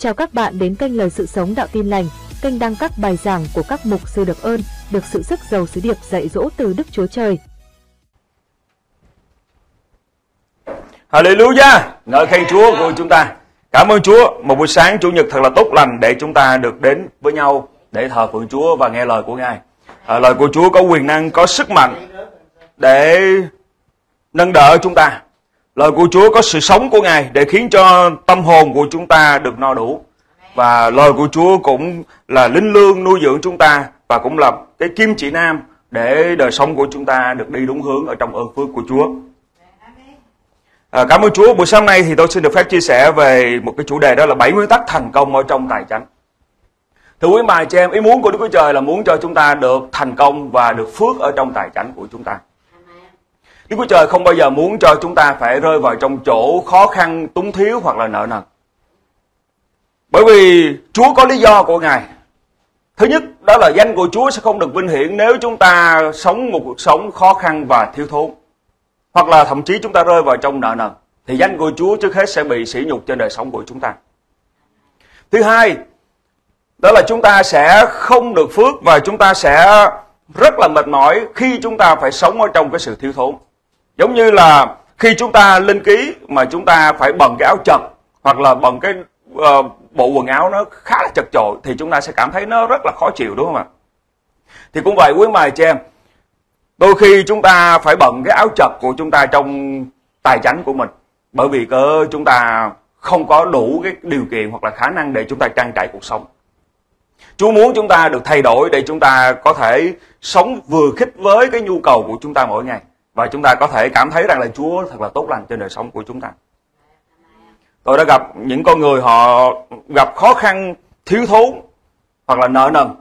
Chào các bạn đến kênh Lời Sự Sống Đạo Tin Lành, kênh đăng các bài giảng của các mục sư được ơn, được sự sức giàu sứ điệp dạy dỗ từ Đức Chúa Trời. Hallelujah, ngợi khen Chúa của chúng ta. Cảm ơn Chúa, một buổi sáng Chủ nhật thật là tốt lành để chúng ta được đến với nhau để thờ phượng Chúa và nghe lời của Ngài. Lời của Chúa có quyền năng, có sức mạnh để nâng đỡ chúng ta. Lời của Chúa có sự sống của Ngài để khiến cho tâm hồn của chúng ta được no đủ. Và lời của Chúa cũng là linh lương nuôi dưỡng chúng ta và cũng là cái kim chỉ nam để đời sống của chúng ta được đi đúng hướng ở trong ơn phước của Chúa. Cảm ơn Chúa. Buổi sáng nay thì tôi xin được phép chia sẻ về một cái chủ đề, đó là 7 nguyên tắc thành công ở trong tài chánh. Thưa quý bà chị em, ý muốn của Đức Chúa Trời là muốn cho chúng ta được thành công và được phước ở trong tài chánh của chúng ta. Đức Chúa Trời không bao giờ muốn cho chúng ta phải rơi vào trong chỗ khó khăn, túng thiếu hoặc là nợ nần. Bởi vì Chúa có lý do của Ngài. Thứ nhất, đó là danh của Chúa sẽ không được vinh hiển nếu chúng ta sống một cuộc sống khó khăn và thiếu thốn. Hoặc là thậm chí chúng ta rơi vào trong nợ nần. Thì danh của Chúa trước hết sẽ bị sỉ nhục trên đời sống của chúng ta. Thứ hai, đó là chúng ta sẽ không được phước và chúng ta sẽ rất là mệt mỏi khi chúng ta phải sống ở trong cái sự thiếu thốn. Giống như là khi chúng ta lên ký mà chúng ta phải bận cái áo chật hoặc là bận cái bộ quần áo nó khá là chật chội thì chúng ta sẽ cảm thấy nó rất là khó chịu, đúng không ạ? Thì cũng vậy quý bà chị em, đôi khi chúng ta phải bận cái áo chật của chúng ta trong tài chánh của mình bởi vì chúng ta không có đủ cái điều kiện hoặc là khả năng để chúng ta trang trải cuộc sống. Chúa muốn chúng ta được thay đổi để chúng ta có thể sống vừa khích với cái nhu cầu của chúng ta mỗi ngày. Và chúng ta có thể cảm thấy rằng là Chúa thật là tốt lành trên đời sống của chúng ta. Tôi đã gặp những con người họ gặp khó khăn, thiếu thốn hoặc là nợ nần.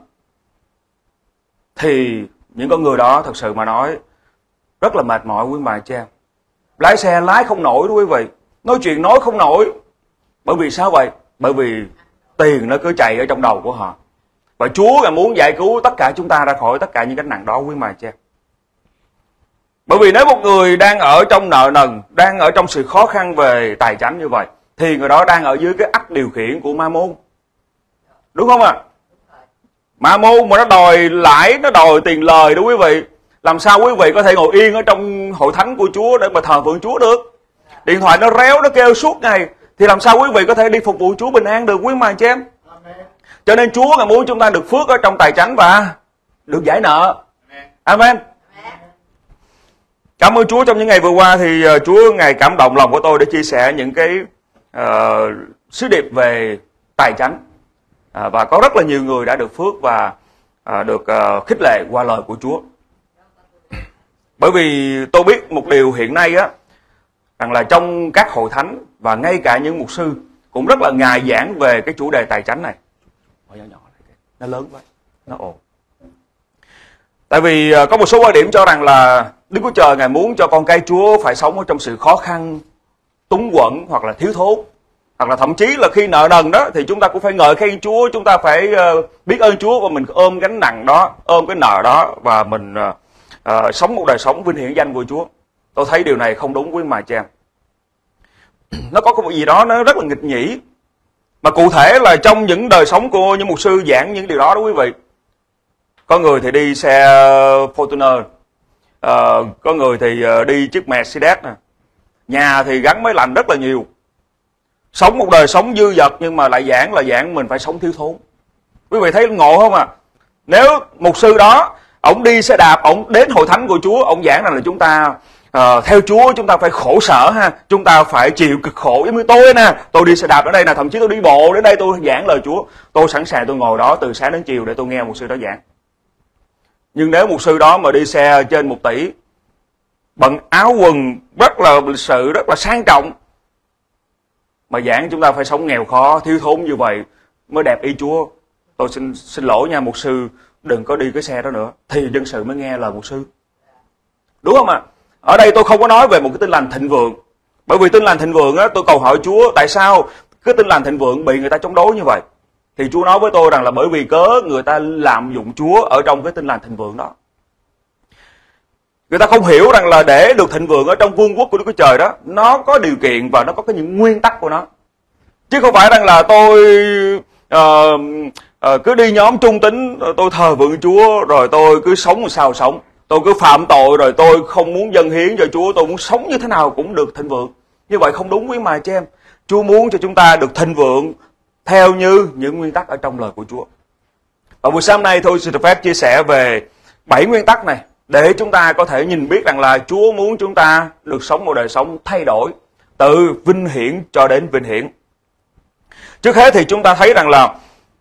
Thì những con người đó thật sự mà nói rất là mệt mỏi quý bà chị em. Lái xe lái không nổi đó quý vị. Nói chuyện nói không nổi. Bởi vì sao vậy? Bởi vì tiền nó cứ chạy ở trong đầu của họ. Và Chúa là muốn giải cứu tất cả chúng ta ra khỏi tất cả những gánh nặng đó quý bà chị em. Bởi vì nếu một người đang ở trong nợ nần, đang ở trong sự khó khăn về tài chánh như vậy, thì người đó đang ở dưới cái ách điều khiển của ma môn. Đúng không ạ? Ma môn mà nó đòi lãi, nó đòi tiền lời đó quý vị. Làm sao quý vị có thể ngồi yên ở trong hội thánh của Chúa để mà thờ phượng Chúa được? Điện thoại nó réo, nó kêu suốt ngày. Thì làm sao quý vị có thể đi phục vụ Chúa bình an được quý bà chị em? Cho nên Chúa là muốn chúng ta được phước ở trong tài chánh và được giải nợ. Amen. Cảm ơn Chúa, trong những ngày vừa qua thì Chúa Ngài cảm động lòng của tôi để chia sẻ những cái sứ điệp về tài chánh. Và có rất là nhiều người đã được phước và được khích lệ qua lời của Chúa. Bởi vì tôi biết một điều hiện nay á, rằng là trong các hội thánh và ngay cả những mục sư cũng rất là ngại giảng về cái chủ đề tài chánh này. Nó lớn quá, nó ồn. Tại vì có một số quan điểm cho rằng là Đức Chúa Trời Ngài muốn cho con cái Chúa phải sống ở trong sự khó khăn, túng quẫn hoặc là thiếu thốn. Hoặc là thậm chí là khi nợ nần đó thì chúng ta cũng phải ngợi khen Chúa, chúng ta phải biết ơn Chúa và mình ôm gánh nặng đó, ôm cái nợ đó và mình sống một đời sống vinh hiển danh của Chúa. Tôi thấy điều này không đúng quý bà chị em. Nó có một gì đó nó rất là nghịch nhĩ. Mà cụ thể là trong những đời sống của những mục sư giảng những điều đó quý vị. Có người thì đi xe Fortuner, có người thì đi chiếc Mercedes nè. Nhà thì gắn máy lạnh rất là nhiều. Sống một đời sống dư dật nhưng mà lại giảng mình phải sống thiếu thốn. Quý vị thấy ngộ không ạ? Nếu mục sư đó, ông đi xe đạp, ông đến hội thánh của Chúa, ông giảng rằng là chúng ta theo Chúa chúng ta phải khổ sở ha, chúng ta phải chịu cực khổ. Giống như tôi nè, tôi đi xe đạp ở đây nè, thậm chí tôi đi bộ đến đây tôi giảng lời Chúa. Tôi sẵn sàng tôi ngồi đó từ sáng đến chiều để tôi nghe mục sư đó giảng. Nhưng nếu mục sư đó mà đi xe trên 1 tỷ, bận áo quần rất là lịch sự, rất là sang trọng, mà giảng chúng ta phải sống nghèo khó, thiếu thốn như vậy mới đẹp ý Chúa, tôi xin lỗi nha mục sư, đừng có đi cái xe đó nữa, thì dân sự mới nghe lời mục sư. Đúng không ạ? Ở đây tôi không có nói về một cái tin lành thịnh vượng. Bởi vì tin lành thịnh vượng á, tôi cầu hỏi Chúa tại sao cái tin lành thịnh vượng bị người ta chống đối như vậy. Thì Chúa nói với tôi rằng là bởi vì người ta lạm dụng Chúa ở trong cái tin lành thịnh vượng đó. Người ta không hiểu rằng là để được thịnh vượng ở trong vương quốc của Đức Chúa Trời đó, nó có điều kiện và nó có những nguyên tắc của nó. Chứ không phải rằng là tôi cứ đi nhóm trung tín, tôi thờ phượng Chúa rồi tôi cứ sống sao sống. Tôi cứ phạm tội rồi tôi không muốn dâng hiến cho Chúa, tôi muốn sống như thế nào cũng được thịnh vượng. Như vậy không đúng quý mà chị em. Chúa muốn cho chúng ta được thịnh vượng theo như những nguyên tắc ở trong lời của Chúa. Và buổi sáng nay tôi xin được phép chia sẻ về 7 nguyên tắc này để chúng ta có thể nhìn biết rằng là Chúa muốn chúng ta được sống một đời sống thay đổi từ vinh hiển cho đến vinh hiển. Trước hết thì chúng ta thấy rằng là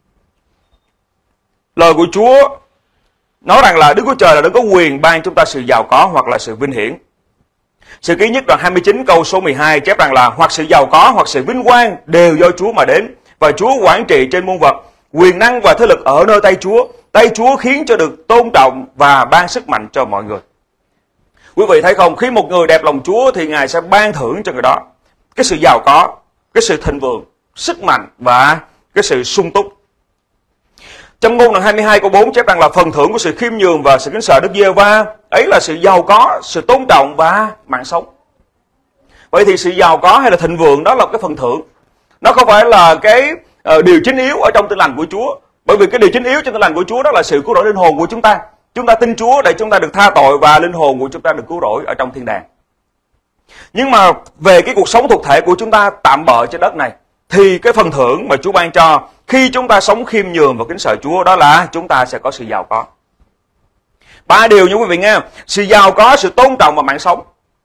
lời của Chúa nói rằng là Đức Chúa Trời là đấng có quyền ban chúng ta sự giàu có hoặc là sự vinh hiển. Sử Ký Nhất đoạn 29 câu số 12 chép rằng là hoặc sự giàu có hoặc sự vinh quang đều do Chúa mà đến, và Chúa quản trị trên muôn vật. Quyền năng và thế lực ở nơi tay Chúa. Tay Chúa khiến cho được tôn trọng và ban sức mạnh cho mọi người. Quý vị thấy không, khi một người đẹp lòng Chúa thì Ngài sẽ ban thưởng cho người đó cái sự giàu có, cái sự thịnh vượng, sức mạnh và cái sự sung túc. Trong Ngôn đoạn 22 câu 4 chép rằng là phần thưởng của sự khiêm nhường và sự kính sợ Đức Giê-hô-va ấy là sự giàu có, sự tôn trọng và mạng sống. Vậy thì sự giàu có hay là thịnh vượng đó là cái phần thưởng. Nó không phải là cái điều chính yếu ở trong Tin lành của Chúa. Bởi vì cái điều chính yếu trong Tin lành của Chúa đó là sự cứu rỗi linh hồn của chúng ta. Chúng ta tin Chúa để chúng ta được tha tội và linh hồn của chúng ta được cứu rỗi ở trong thiên đàng. Nhưng mà về cái cuộc sống thuộc thể của chúng ta tạm bợ trên đất này thì cái phần thưởng mà Chúa ban cho khi chúng ta sống khiêm nhường và kính sợ Chúa đó là chúng ta sẽ có sự giàu có. 3 điều như quý vị nghe: sự giàu có, sự tôn trọng và mạng sống.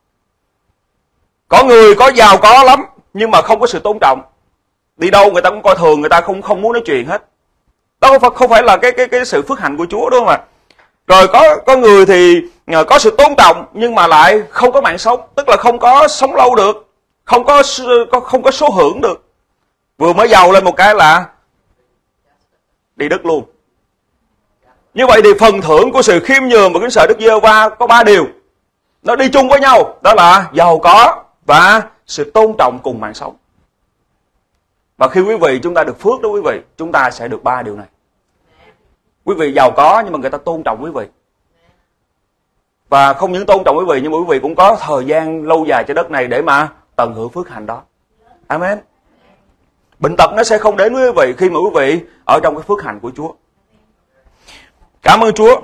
Có người có giàu có lắm nhưng mà không có sự tôn trọng. Đi đâu người ta cũng coi thường, người ta không muốn nói chuyện hết. Đó không phải là cái sự phước hạnh của Chúa, đúng không ạ? Rồi có người thì có sự tôn trọng nhưng mà lại không có mạng sống, tức là không có sống lâu được, không có số hưởng được. Vừa mới giàu lên một cái là đi đứt luôn. Như vậy thì phần thưởng của sự khiêm nhường và kính sợ Đức Giê-hô-va có 3 điều. Nó đi chung với nhau, đó là giàu có và sự tôn trọng cùng mạng sống. Và khi quý vị chúng ta được phước đó quý vị, chúng ta sẽ được 3 điều này. Quý vị giàu có nhưng mà người ta tôn trọng quý vị. Và không những tôn trọng quý vị nhưng mà quý vị cũng có thời gian lâu dài trên đất này để mà tận hưởng phước hạnh đó. Amen. Bệnh tật nó sẽ không đến với quý vị khi mà quý vị ở trong cái phước hạnh của Chúa. Cảm ơn Chúa.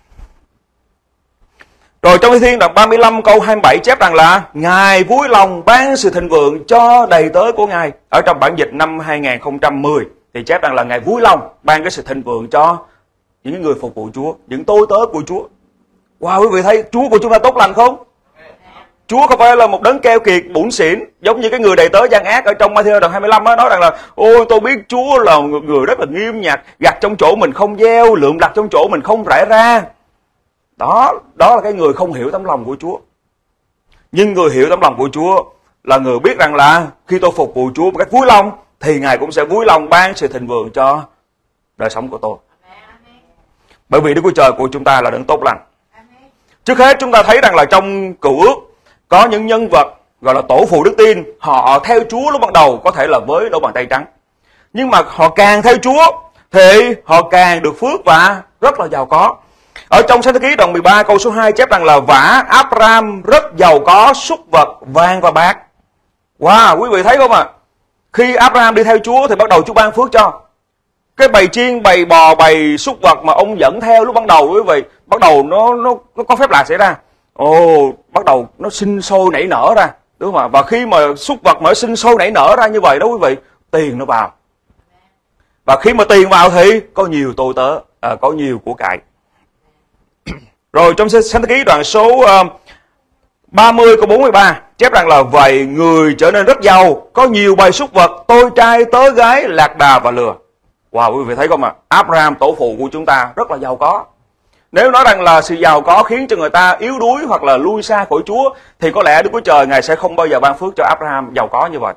Rồi trong Thi Thiên đoạn 35 câu 27 chép rằng là Ngài vui lòng ban sự thịnh vượng cho đầy tớ của Ngài. Ở trong bản dịch năm 2010 thì chép rằng là Ngài vui lòng ban cái sự thịnh vượng cho những người phục vụ Chúa, những tôi tớ của Chúa. Wow, quý vị thấy Chúa của chúng ta tốt lành không? Chúa không phải là một đấng keo kiệt bủn xỉn giống như cái người đầy tớ gian ác ở trong Ma-thi-ơ đoạn 25 đó, nói rằng là ôi tôi biết Chúa là người rất là nghiêm nhặt, gặt trong chỗ mình không gieo, lượm lặt trong chỗ mình không rải ra. Đó là cái người không hiểu tấm lòng của Chúa. Nhưng người hiểu tấm lòng của Chúa là người biết rằng là khi tôi phục vụ Chúa một cách vui lòng thì Ngài cũng sẽ vui lòng ban sự thịnh vượng cho đời sống của tôi. Bởi vì Đức Chúa Trời của chúng ta là đấng tốt lành. Trước hết chúng ta thấy rằng là trong Cựu Ước có những nhân vật gọi là tổ phụ đức tin, họ theo Chúa lúc ban đầu có thể là với đôi bàn tay trắng. Nhưng mà họ càng theo Chúa thì họ càng được phước và rất là giàu có. Ở trong Sách Thi Ký đoạn 13 câu số 2 chép rằng là vả Abraham rất giàu có súc vật, vàng và bạc. Wow, quý vị thấy không ạ? Khi Abraham đi theo Chúa thì bắt đầu Chúa ban phước cho. Cái bầy chiên, bầy bò, bầy súc vật mà ông dẫn theo lúc ban đầu quý vị, bắt đầu nó có phép lạ xảy ra. Bắt đầu nó sinh sôi nảy nở ra, đúng không ạ? Và khi mà súc vật mà sinh sôi nảy nở ra như vậy đó quý vị, tiền nó vào. Và khi mà tiền vào thì có nhiều tôi tớ, có nhiều của cải. Rồi trong Sách Thi Ký đoạn số 30 câu 43 chép rằng là vậy người trở nên rất giàu, có nhiều bầy súc vật, tôi trai tớ gái, lạc đà và lừa. Wow, quý vị thấy không ạ? Abraham tổ phụ của chúng ta rất là giàu có. Nếu nói rằng là sự giàu có khiến cho người ta yếu đuối hoặc là lui xa khỏi Chúa thì có lẽ Đức Chúa Trời Ngài sẽ không bao giờ ban phước cho Abraham giàu có như vậy.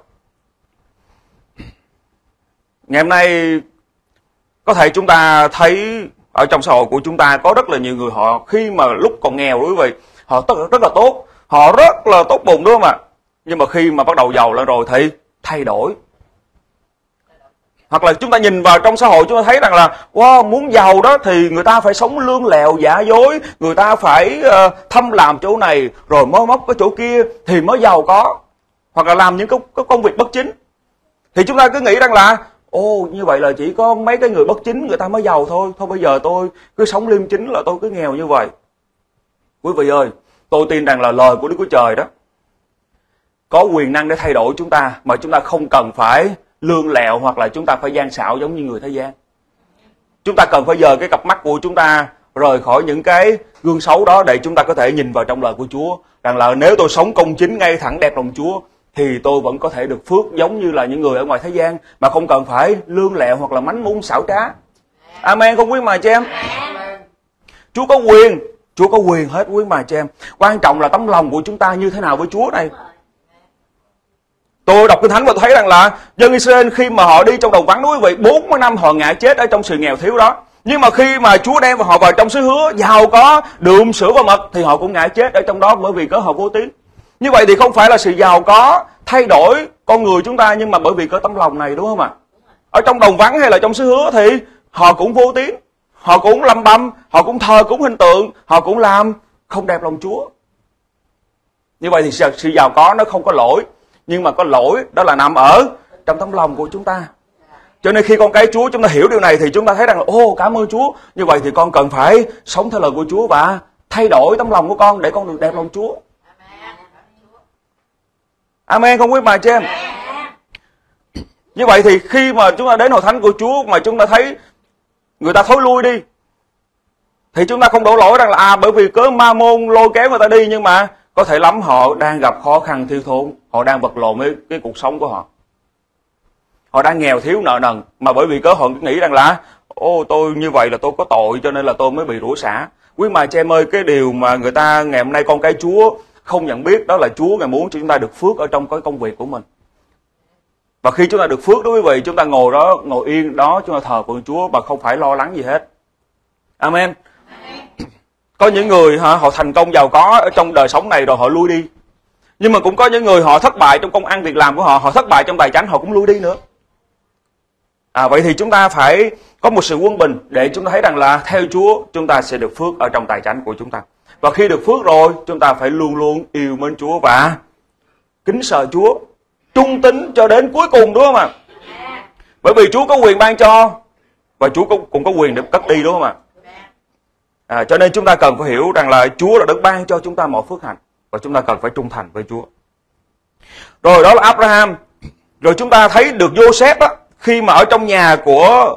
Ngày hôm nay có thể chúng ta thấy ở trong xã hội của chúng ta có rất là nhiều người họ khi mà lúc còn nghèo quý vị, họ rất là tốt, họ rất là tốt bụng đúng không ạ? Nhưng mà khi mà bắt đầu giàu lên rồi thì thay đổi. Hoặc là chúng ta nhìn vào trong xã hội chúng ta thấy rằng là wow, muốn giàu đó thì người ta phải sống lương lẹo giả dối, người ta phải thâm làm chỗ này rồi mơ móc cái chỗ kia thì mới giàu có. Hoặc là làm những cái công việc bất chính. Thì chúng ta cứ nghĩ rằng là như vậy là chỉ có mấy cái người bất chính người ta mới giàu thôi. Thôi bây giờ tôi cứ sống liêm chính là tôi cứ nghèo như vậy. Quý vị ơi, tôi tin rằng là lời của Đức Chúa Trời đó có quyền năng để thay đổi chúng ta, mà chúng ta không cần phải lương lẹo hoặc là chúng ta phải gian xảo giống như người thế gian. Chúng ta cần phải dời cái cặp mắt của chúng ta rời khỏi những cái gương xấu đó để chúng ta có thể nhìn vào trong lời của Chúa. Rằng là nếu tôi sống công chính, ngay thẳng, đẹp lòng Chúa thì tôi vẫn có thể được phước giống như là những người ở ngoài thế gian, mà không cần phải lương lẹo hoặc là mánh mung xảo trá. Amen không quý mà chị em? Chúa có quyền hết quý mà chị em. Quan trọng là tấm lòng của chúng ta như thế nào với Chúa này. Tôi đọc Kinh Thánh và tôi thấy rằng là dân Israel khi mà họ đi trong đồng vắng, quý vị, 40 năm họ ngã chết ở trong sự nghèo thiếu đó. Nhưng mà khi mà Chúa đem họ vào trong xứ hứa giàu có đượm sữa và mật thì họ cũng ngã chết ở trong đó bởi vì cớ họ vô tín. Như vậy thì không phải là sự giàu có thay đổi con người chúng ta, nhưng mà bởi vì có tấm lòng này, đúng không ạ? Ở trong đồng vắng hay là trong xứ hứa thì họ cũng vô tín, họ cũng lầm bầm, họ cũng thờ cúng hình tượng, họ cũng làm không đẹp lòng Chúa. Như vậy thì sự giàu có nó không có lỗi, nhưng mà có lỗi đó là nằm ở trong tấm lòng của chúng ta. Cho nên khi con cái Chúa chúng ta hiểu điều này thì chúng ta thấy rằng là cảm ơn Chúa. Như vậy thì con cần phải sống theo lời của Chúa và thay đổi tấm lòng của con để con được đẹp lòng Chúa. Amen không quý bà chị em? Như vậy thì khi mà chúng ta đến hội thánh của Chúa mà chúng ta thấy người ta thối lui đi thì chúng ta không đổ lỗi rằng là bởi vì cớ ma môn lôi kéo người ta đi, nhưng mà có thể lắm họ đang gặp khó khăn thiếu thốn, họ đang vật lộn với cái cuộc sống của họ. Họ đang nghèo thiếu nợ nần, mà bởi vì cớ họ nghĩ rằng là tôi như vậy là tôi có tội cho nên là tôi mới bị rủa xả. Quý mà chị em ơi, cái điều mà người ta ngày hôm nay con cái Chúa không nhận biết đó là Chúa Ngài muốn cho chúng ta được phước ở trong cái công việc của mình. Và khi chúng ta được phước đó quý vị, chúng ta ngồi yên đó, chúng ta thờ phượng Chúa và không phải lo lắng gì hết. Amen. Có những người họ thành công giàu có ở trong đời sống này rồi họ lui đi. Nhưng mà cũng có những người họ thất bại trong công ăn việc làm của họ thất bại trong tài chánh, họ cũng lui đi nữa. Vậy thì chúng ta phải có một sự quân bình để chúng ta thấy rằng là theo Chúa chúng ta sẽ được phước ở trong tài chánh của chúng ta. Và khi được phước rồi, chúng ta phải luôn luôn yêu mến Chúa và kính sợ Chúa, trung tín cho đến cuối cùng, đúng không ạ? Bởi vì Chúa có quyền ban cho và Chúa cũng có quyền để cất đi, đúng không ạ? Cho nên chúng ta cần phải hiểu rằng là Chúa đã được ban cho chúng ta mọi phước hạnh và chúng ta cần phải trung thành với Chúa. Rồi đó là Abraham. Rồi chúng ta thấy được Joseph á, khi mà ở trong nhà của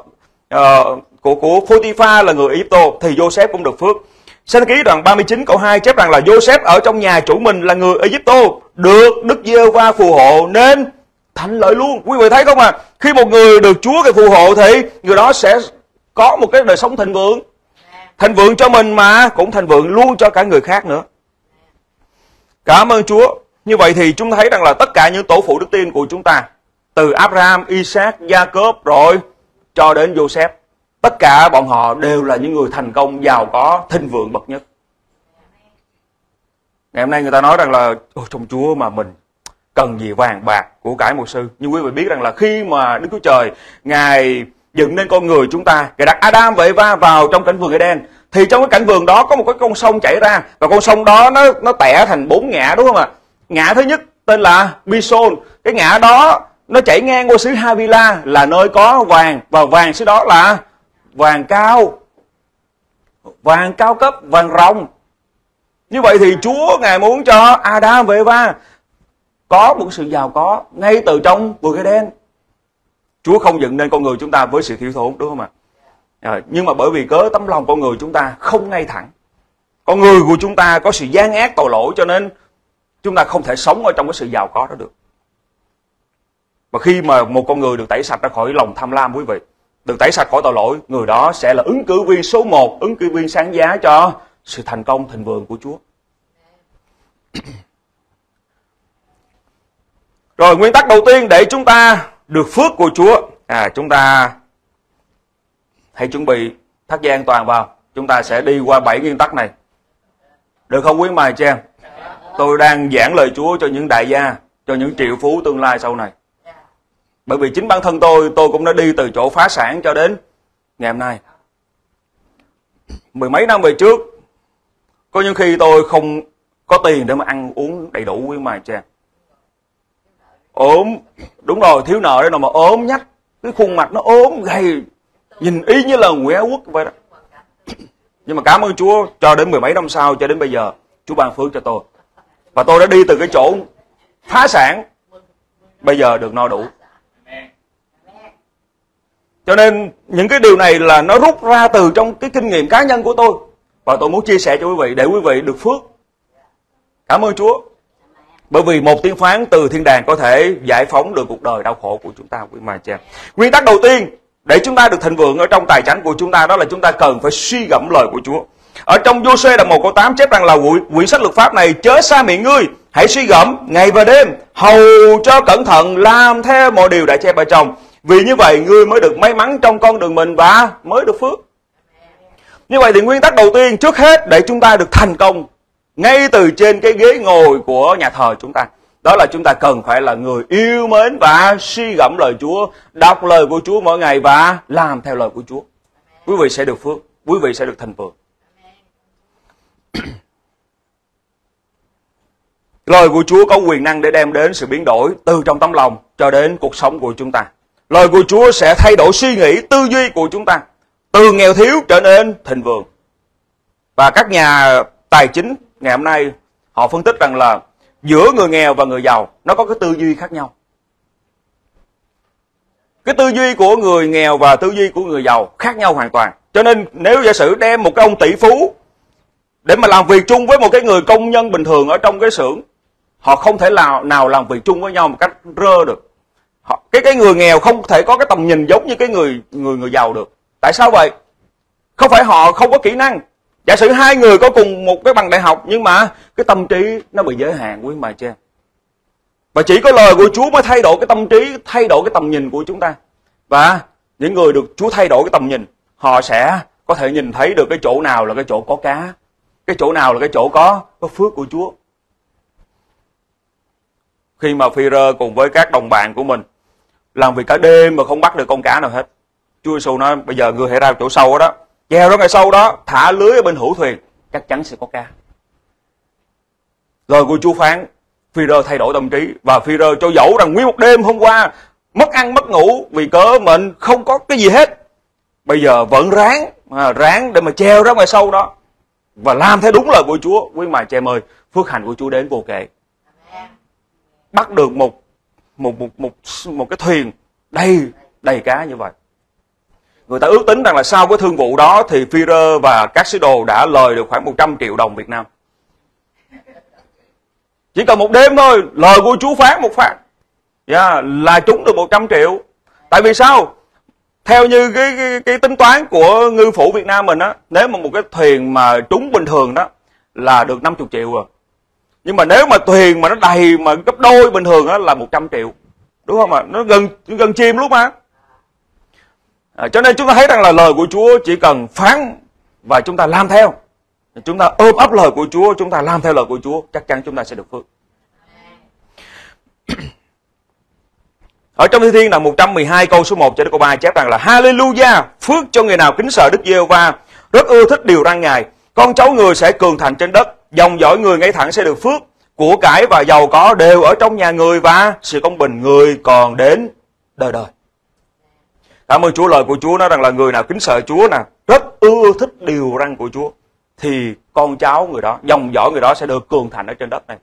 Photiphar là người Egypto thì Joseph cũng được phước. Sách Ký đoạn 39 câu 2 chép rằng là Joseph ở trong nhà chủ mình là người Egypto được Đức Giê-hô-va phù hộ nên thành lợi luôn. Quý vị thấy không ạ? Khi một người được Chúa cái phù hộ thì người đó sẽ có một cái đời sống thịnh vượng. Thịnh vượng cho mình mà cũng thịnh vượng luôn cho cả người khác nữa. Cảm ơn Chúa. Như vậy thì chúng ta thấy rằng là tất cả những tổ phụ đức tin của chúng ta, từ Abraham, Isaac, Jacob rồi cho đến Joseph, tất cả bọn họ đều là những người thành công, giàu có, thịnh vượng bậc nhất. Ngày hôm nay người ta nói rằng là trong Chúa mà mình cần gì vàng bạc của cải mục sư. Nhưng quý vị biết rằng là khi mà Đức Chúa Trời Ngài dựng nên con người chúng ta, Ngài đặt Adam và Eva vào trong cảnh vườn Eden, thì trong cái cảnh vườn đó có một cái con sông chảy ra, và con sông đó nó tẻ thành 4 ngã, đúng không ạ? Ngã thứ nhất tên là Pison. Cái ngã đó nó chảy ngang qua xứ Havila là nơi có vàng, và vàng xứ đó là vàng cao cấp, vàng ròng. Như vậy thì Chúa Ngài muốn cho Adam và Eva có một sự giàu có ngay từ trong vườn Eden. Chúa không dựng nên con người chúng ta với sự thiếu thốn, đúng không ạ? Nhưng mà bởi vì cớ tấm lòng con người chúng ta không ngay thẳng, con người của chúng ta có sự gian ác tội lỗi, cho nên chúng ta không thể sống ở trong cái sự giàu có đó được. Và khi mà một con người được tẩy sạch ra khỏi lòng tham lam, quý vị, được tẩy sạch khỏi tội lỗi, người đó sẽ là ứng cử viên số 1, ứng cử viên sáng giá cho sự thành công thịnh vượng của Chúa. Rồi nguyên tắc đầu tiên để chúng ta được phước của Chúa, chúng ta hãy chuẩn bị thắt dây an toàn vào. Chúng ta sẽ đi qua 7 nguyên tắc này. Được không quý mài chị em? Tôi đang giảng lời Chúa cho những đại gia, cho những triệu phú tương lai sau này. Bởi vì chính bản thân tôi cũng đã đi từ chỗ phá sản cho đến ngày hôm nay. 10 mấy năm về trước, có những khi tôi không có tiền để mà ăn uống đầy đủ quý mài chị em. ốm, đúng rồi, thiếu nợ đấy mà ốm nhách, cái khuôn mặt nó ốm gầy, nhìn y như là Nguyễn Quốc vậy đó. Nhưng mà cảm ơn Chúa, cho đến 10 mấy năm sau, cho đến bây giờ Chúa ban phước cho tôi, và tôi đã đi từ cái chỗ phá sản bây giờ được no đủ. Cho nên những cái điều này là nó rút ra từ trong cái kinh nghiệm cá nhân của tôi, và tôi muốn chia sẻ cho quý vị để quý vị được phước. Cảm ơn Chúa. Bởi vì một tiếng phán từ thiên đàng có thể giải phóng được cuộc đời đau khổ của chúng ta, quý mà cha. Nguyên tắc đầu tiên để chúng ta được thịnh vượng ở trong tài chánh của chúng ta, đó là chúng ta cần phải suy gẫm lời của Chúa. Ở trong Giô-suê đoạn 1 câu 8 chép rằng là quyển sách luật pháp này chớ xa miệng ngươi, hãy suy gẫm ngày và đêm, hầu cho cẩn thận làm theo mọi điều đã chép ở trong. Vì như vậy ngươi mới được may mắn trong con đường mình và mới được phước. Như vậy thì nguyên tắc đầu tiên trước hết để chúng ta được thành công ngay từ trên cái ghế ngồi của nhà thờ chúng ta, đó là chúng ta cần phải là người yêu mến và suy gẫm lời Chúa, đọc lời của Chúa mỗi ngày và làm theo lời của Chúa. Quý vị sẽ được phước, quý vị sẽ được thành vượng. Lời của Chúa có quyền năng để đem đến sự biến đổi từ trong tấm lòng cho đến cuộc sống của chúng ta. Lời của Chúa sẽ thay đổi suy nghĩ, tư duy của chúng ta, từ nghèo thiếu trở nên thịnh vượng. Và các nhà tài chính ngày hôm nay họ phân tích rằng là giữa người nghèo và người giàu nó có cái tư duy khác nhau. Cái tư duy của người nghèo và tư duy của người giàu khác nhau hoàn toàn. Cho nên nếu giả sử đem một cái ông tỷ phú để mà làm việc chung với một cái người công nhân bình thường ở trong cái xưởng, họ không thể nào làm việc chung với nhau một cách rơ được. Cái người nghèo không thể có cái tầm nhìn giống như cái người giàu được. Tại sao vậy? Không phải họ không có kỹ năng. Giả sử hai người có cùng một cái bằng đại học nhưng mà cái tâm trí nó bị giới hạn, quý mà cha. Và chỉ có lời của Chúa mới thay đổi cái tâm trí, thay đổi cái tầm nhìn của chúng ta. Và những người được Chúa thay đổi cái tầm nhìn, họ sẽ có thể nhìn thấy được cái chỗ nào là cái chỗ có cá, cái chỗ nào là cái chỗ có phước của Chúa. Khi mà Phi-rơ cùng với các đồng bạn của mình làm việc cả đêm mà không bắt được con cá nào hết, Chúa Giêsu nói bây giờ ngươi hãy ra chỗ sâu đó, chèo ra ngay sâu đó, thả lưới ở bên hữu thuyền, chắc chắn sẽ có cá. Lời của Chúa phán, Phi-rơ thay đổi tâm trí, và Phi-rơ cho dẫu rằng nguyên một đêm hôm qua mất ăn mất ngủ vì cớ mình không có cái gì hết, bây giờ vẫn ráng để mà treo ra ngoài sâu đó và làm theo đúng lời của Chúa. Quý mà chị em ơi, phước hạnh của Chúa đến vô kể. Bắt được một cái thuyền đầy cá như vậy. Người ta ước tính rằng là sau cái thương vụ đó thì Phi-rơ và các sứ đồ đã lời được khoảng 100 triệu đồng Việt Nam. Chỉ cần một đêm thôi, lời của Chúa phán một phát là trúng được 100 triệu. Tại vì sao? Theo như cái tính toán của ngư phủ Việt Nam mình á, nếu mà một cái thuyền mà trúng bình thường đó là được 50 triệu rồi. Nhưng mà nếu mà thuyền mà nó đầy mà gấp đôi bình thường á là 100 triệu. Đúng không ạ? Nó gần chim lúc mà. Cho nên chúng ta thấy rằng là lời của Chúa chỉ cần phán và chúng ta làm theo. Chúng ta ôm ấp lời của Chúa, chúng ta làm theo lời của Chúa, chắc chắn chúng ta sẽ được phước. Ở trong Thi Thiên là 112 câu số 1 cho đến câu 3 chép rằng là Hallelujah, phước cho người nào kính sợ Đức Giê-hô-va, rất ưa thích điều răn Ngài. Con cháu người sẽ cường thành trên đất, dòng dõi người ngay thẳng sẽ được phước, của cải và giàu có đều ở trong nhà người, và sự công bình người còn đến đời đời. Cảm ơn Chúa. Lời của Chúa nói rằng là người nào kính sợ Chúa nè, rất ưa thích điều răn của Chúa, thì con cháu người đó, dòng dõi người đó sẽ được cường thành ở trên đất này.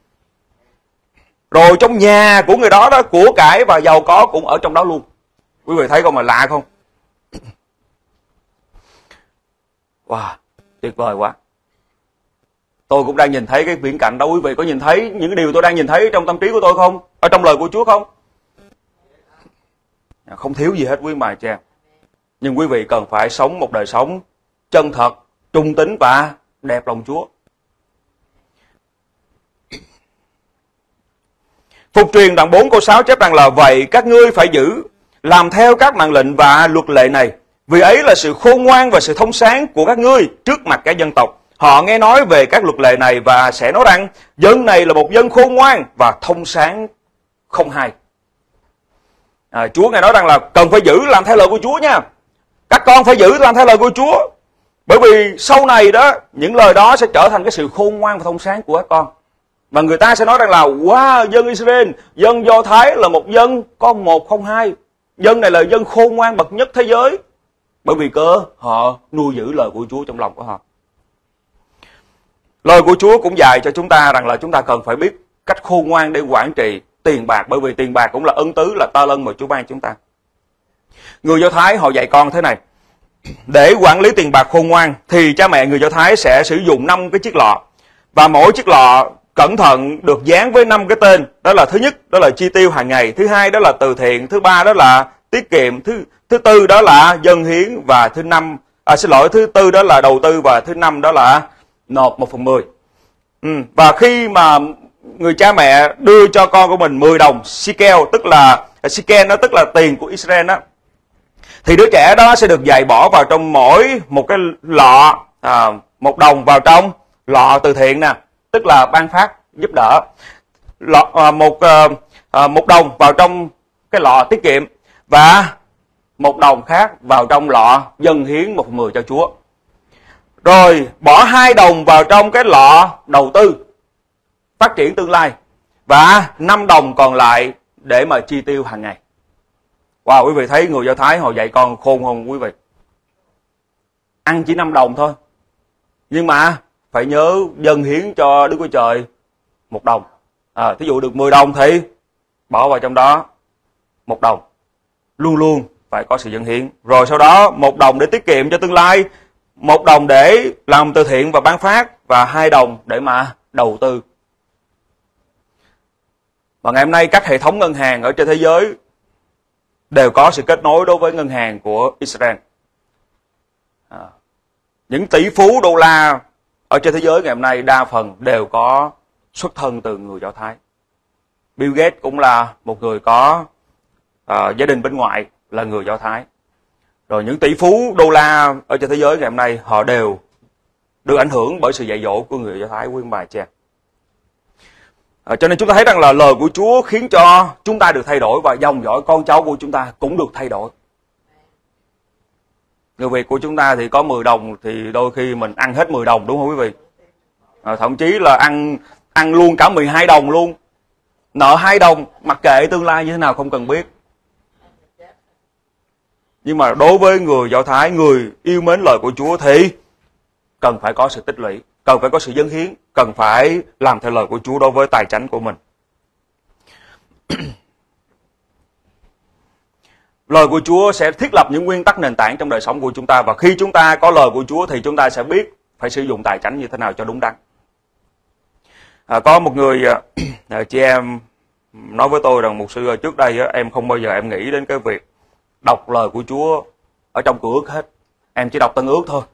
Rồi trong nhà của người đó đó, của cải và giàu có cũng ở trong đó luôn. Quý vị thấy không mà lạ không? Wow, tuyệt vời quá. Tôi cũng đang nhìn thấy cái viễn cảnh đó. Quý vị có nhìn thấy những cái điều tôi đang nhìn thấy trong tâm trí của tôi không? Ở trong lời của Chúa không? Không thiếu gì hết quý mà cha. Nhưng quý vị cần phải sống một đời sống chân thật, trung tín và đẹp lòng Chúa. Phục truyền đoạn 4 câu 6 chép rằng là vậy các ngươi phải giữ, làm theo các mạng lệnh và luật lệ này, vì ấy là sự khôn ngoan và sự thông sáng của các ngươi trước mặt các dân tộc. Họ nghe nói về các luật lệ này và sẽ nói rằng dân này là một dân khôn ngoan và thông sáng không hai. Chúa Ngài nói rằng là cần phải giữ làm theo lời của Chúa nha. Các con phải giữ làm theo lời của Chúa. Bởi vì sau này đó, những lời đó sẽ trở thành cái sự khôn ngoan và thông sáng của các con. Và người ta sẽ nói rằng là wow, dân Israel, dân Do Thái là một dân con một không hai. Dân này là dân khôn ngoan bậc nhất thế giới. Bởi vì họ nuôi giữ lời của Chúa trong lòng của họ. Lời của Chúa cũng dạy cho chúng ta rằng là chúng ta cần phải biết cách khôn ngoan để quản trị tiền bạc. Bởi vì tiền bạc cũng là ân tứ, là ta lân mà Chúa ban chúng ta. Người Do Thái họ dạy con thế này. Để quản lý tiền bạc khôn ngoan thì cha mẹ người Do Thái sẽ sử dụng 5 cái chiếc lọ. Và mỗi chiếc lọ cẩn thận được dán với 5 cái tên. Đó là thứ nhất, đó là chi tiêu hàng ngày. Thứ hai, đó là từ thiện. Thứ ba, đó là tiết kiệm. Thứ tư, đó là dâng hiến. Và thứ tư, đó là đầu tư. Và thứ năm, đó là nộp 1/10. Và khi mà người cha mẹ đưa cho con của mình 10 đồng shekel, tức là shekel nó tức là tiền của Israel đó, thì đứa trẻ đó sẽ được dạy bỏ vào trong mỗi một cái lọ 1 đồng vào trong lọ từ thiện nè, tức là ban phát giúp đỡ. Một đồng vào trong cái lọ tiết kiệm và 1 đồng khác vào trong lọ dâng hiến 1/10 cho Chúa. Rồi bỏ 2 đồng vào trong cái lọ đầu tư phát triển tương lai và 5 đồng còn lại để mà chi tiêu hàng ngày. Wow, quý vị thấy người Do Thái họ dạy con khôn không quý vị? Ăn chỉ 5 đồng thôi, nhưng mà phải nhớ dâng hiến cho Đức Chúa Trời 1 đồng. Thí dụ được 10 đồng thì bỏ vào trong đó 1 đồng. Luôn luôn phải có sự dâng hiến. Rồi sau đó 1 đồng để tiết kiệm cho tương lai, 1 đồng để làm từ thiện và ban phát, và 2 đồng để mà đầu tư. Và ngày hôm nay các hệ thống ngân hàng ở trên thế giới đều có sự kết nối đối với ngân hàng của Israel. Những tỷ phú đô la ở trên thế giới ngày hôm nay đa phần đều có xuất thân từ người Do Thái. Bill Gates cũng là một người có gia đình bên ngoài là người Do Thái. Rồi những tỷ phú đô la ở trên thế giới ngày hôm nay họ đều được ảnh hưởng bởi sự dạy dỗ của người Do Thái, quý ông bà chị em. Cho nên chúng ta thấy rằng là lời của Chúa khiến cho chúng ta được thay đổi, và dòng dõi con cháu của chúng ta cũng được thay đổi. Người Việt của chúng ta thì có 10 đồng thì đôi khi mình ăn hết 10 đồng, đúng không quý vị? Thậm chí là ăn luôn cả 12 đồng luôn. Nợ 2 đồng, mặc kệ tương lai như thế nào không cần biết. Nhưng mà đối với người Do Thái, người yêu mến lời của Chúa thì cần phải có sự tích lũy, cần phải có sự dâng hiến, cần phải làm theo lời của Chúa đối với tài chánh của mình. Lời của Chúa sẽ thiết lập những nguyên tắc nền tảng trong đời sống của chúng ta, và khi chúng ta có lời của Chúa thì chúng ta sẽ biết phải sử dụng tài chánh như thế nào cho đúng đắn. Có một người chị em nói với tôi rằng: mục sư, trước đây em không bao giờ em nghĩ đến cái việc đọc lời của Chúa ở trong Cựu Ước hết, em chỉ đọc Tân Ước thôi.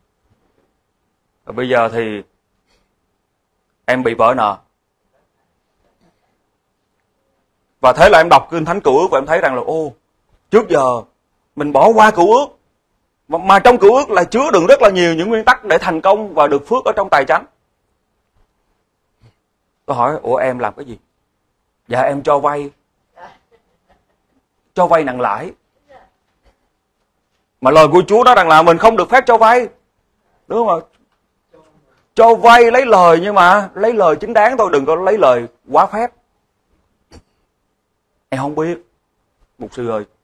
Và bây giờ thì em bị vỡ nợ. Và thế là em đọc Kinh Thánh Cựu Ước và em thấy rằng là trước giờ mình bỏ qua Cựu Ước, mà trong Cựu Ước là chứa đựng rất là nhiều những nguyên tắc để thành công và được phước ở trong tài chánh. Tôi hỏi: em làm cái gì? Dạ em cho vay nặng lãi. Mà lời của Chúa nói rằng là mình không được phép cho vay, đúng không ạ? Cho vay lấy lời, nhưng mà lấy lời chính đáng thôi, đừng có lấy lời quá phép. Em không biết, mục sư ơi.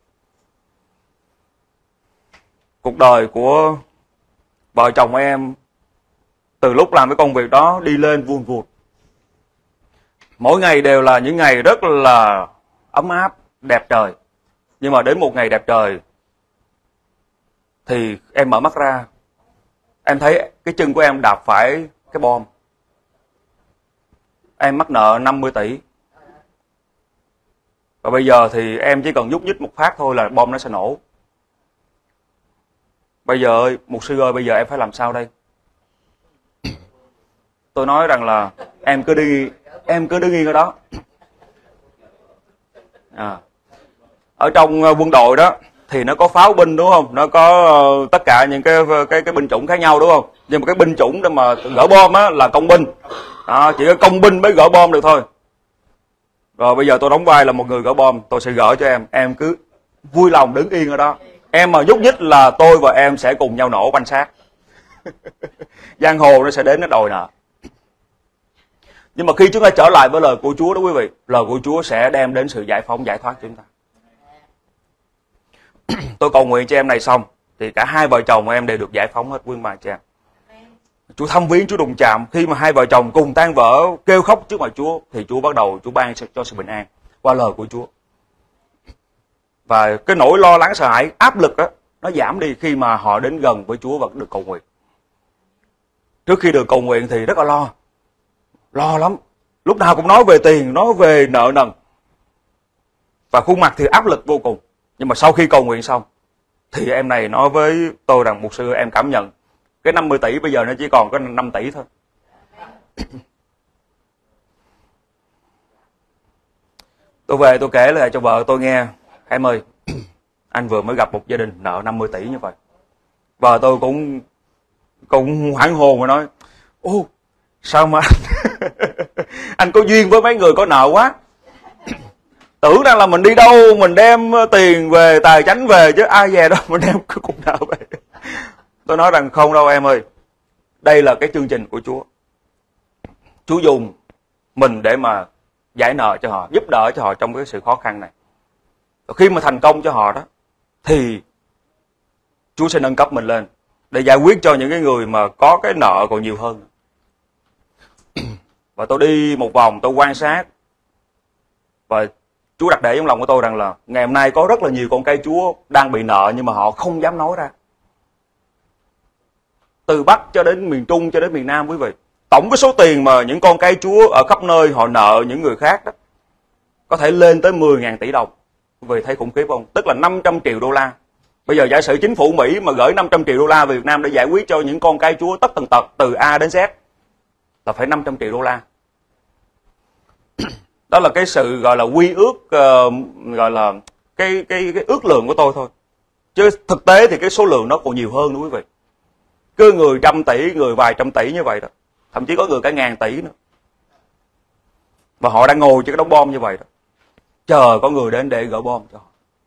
Cuộc đời của vợ chồng em từ lúc làm cái công việc đó đi lên vun vụt. Mỗi ngày đều là những ngày rất là ấm áp, đẹp trời. Nhưng mà đến một ngày đẹp trời thì em mở mắt ra, em thấy cái chân của em đạp phải cái bom. Em mắc nợ 50 tỷ. Và bây giờ thì em chỉ cần nhúc nhích một phát thôi là bom nó sẽ nổ. Bây giờ ơi, mục sư ơi, bây giờ em phải làm sao đây? Tôi nói rằng là em cứ đứng yên ở đó. Ở trong quân đội đó thì nó có pháo binh, đúng không? Nó có tất cả những cái binh chủng khác nhau, đúng không? Nhưng mà cái binh chủng để mà gỡ bom á là công binh. Chỉ có công binh mới gỡ bom được thôi. Rồi bây giờ tôi đóng vai là một người gỡ bom, tôi sẽ gỡ cho em cứ vui lòng đứng yên ở đó. Em mà nhúc nhích là tôi và em sẽ cùng nhau nổ banh xác. Giang hồ nó sẽ đến nó đòi nợ. Nhưng mà khi chúng ta trở lại với lời của Chúa đó quý vị, lời của Chúa sẽ đem đến sự giải phóng, giải thoát cho chúng ta. Tôi cầu nguyện cho em này xong thì cả hai vợ chồng em đều được giải phóng hết, quý ông bà chị em. Chúa thăm viếng, Chúa đụng chạm. Khi mà hai vợ chồng cùng tan vỡ kêu khóc trước mặt Chúa thì Chúa bắt đầu Chúa ban cho sự bình an qua lời của Chúa. Và cái nỗi lo lắng sợ hãi, áp lực đó, nó giảm đi khi mà họ đến gần với Chúa và được cầu nguyện. Trước khi được cầu nguyện thì rất là lo lắm. Lúc nào cũng nói về tiền, nói về nợ nần. Và khuôn mặt thì áp lực vô cùng. Nhưng mà sau khi cầu nguyện xong thì em này nói với tôi rằng mục sư em cảm nhận cái 50 tỷ bây giờ nó chỉ còn có 5 tỷ thôi. Tôi về tôi kể lại cho vợ tôi nghe, em ơi, anh vừa mới gặp một gia đình nợ 50 tỷ như vậy. Vợ tôi cũng hoảng hồn và nói, ô, sao mà anh có duyên với mấy người có nợ quá. Tưởng rằng là mình đi đâu mình đem tiền về, tài chánh về, chứ ai về đâu mình đem cái cục nợ về. Tôi nói rằng không đâu em ơi, đây là cái chương trình của Chúa. Chúa dùng mình để mà giải nợ cho họ, giúp đỡ cho họ trong cái sự khó khăn này. Khi mà thành công cho họ đó thì Chúa sẽ nâng cấp mình lên để giải quyết cho những cái người mà có cái nợ còn nhiều hơn. Và tôi đi một vòng, tôi quan sát và Chúa đặt để trong lòng của tôi rằng là ngày hôm nay có rất là nhiều con cây Chúa đang bị nợ nhưng mà họ không dám nói ra. Từ Bắc cho đến miền Trung cho đến miền Nam quý vị. Tổng cái số tiền mà những con cây Chúa ở khắp nơi họ nợ những người khác đó có thể lên tới 10.000 tỷ đồng. Quý vị thấy khủng khiếp không? Tức là 500 triệu đô la. Bây giờ giả sử chính phủ Mỹ mà gửi 500 triệu đô la về Việt Nam để giải quyết cho những con cây Chúa tất tần tật từ A đến Z là phải 500 triệu đô la. Đó là cái sự gọi là quy ước, gọi là cái ước lượng của tôi thôi. Chứ thực tế thì cái số lượng nó còn nhiều hơn nữa quý vị. Cứ người trăm tỷ, người vài trăm tỷ như vậy đó. Thậm chí có người cả ngàn tỷ nữa. Và họ đang ngồi trên cái đống bom như vậy đó. Chờ có người đến để gỡ bom cho họ.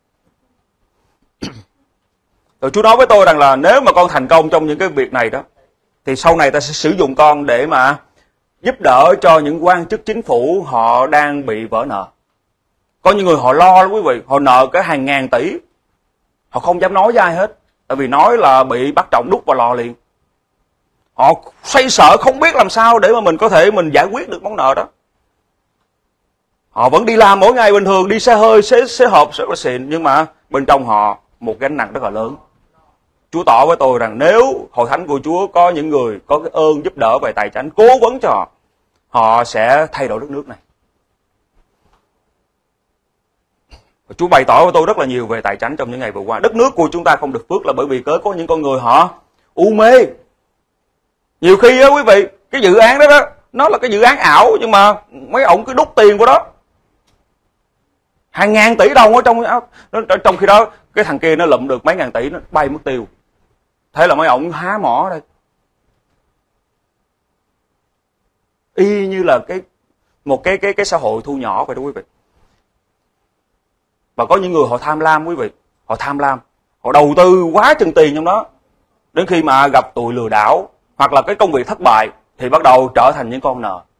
Rồi Chúa nói với tôi rằng là nếu mà con thành công trong những cái việc này đó thì sau này ta sẽ sử dụng con để mà giúp đỡ cho những quan chức chính phủ họ đang bị vỡ nợ. Có những người họ lo lắm quý vị, họ nợ cả hàng ngàn tỷ. Họ không dám nói với ai hết, tại vì nói là bị bắt trọng đút vào lò liền. Họ xoay sở không biết làm sao để mà mình có thể mình giải quyết được món nợ đó. Họ vẫn đi làm mỗi ngày bình thường, đi xe hơi, xe hộp, xe xịn, nhưng mà bên trong họ một gánh nặng rất là lớn. Chúa tỏ với tôi rằng nếu hội thánh của Chúa có những người có cái ơn giúp đỡ về tài chánh, cố vấn cho họ, họ sẽ thay đổi đất nước này. Chúa bày tỏ với tôi rất là nhiều về tài chánh trong những ngày vừa qua. Đất nước của chúng ta không được phước là bởi vì có những con người họ u mê. Nhiều khi á quý vị, cái dự án đó nó là cái dự án ảo, nhưng mà mấy ông cứ đút tiền vào đó. Hàng ngàn tỷ đồng ở trong khi đó cái thằng kia nó lụm được mấy ngàn tỷ, nó bay mất tiêu. Thế là mấy ông há mỏ đây. Y như là một cái xã hội thu nhỏ vậy đó quý vị. Và có những người họ tham lam quý vị, họ tham lam, họ đầu tư quá chừng tiền trong đó. Đến khi mà gặp tụi lừa đảo hoặc là cái công việc thất bại thì bắt đầu trở thành những con nợ.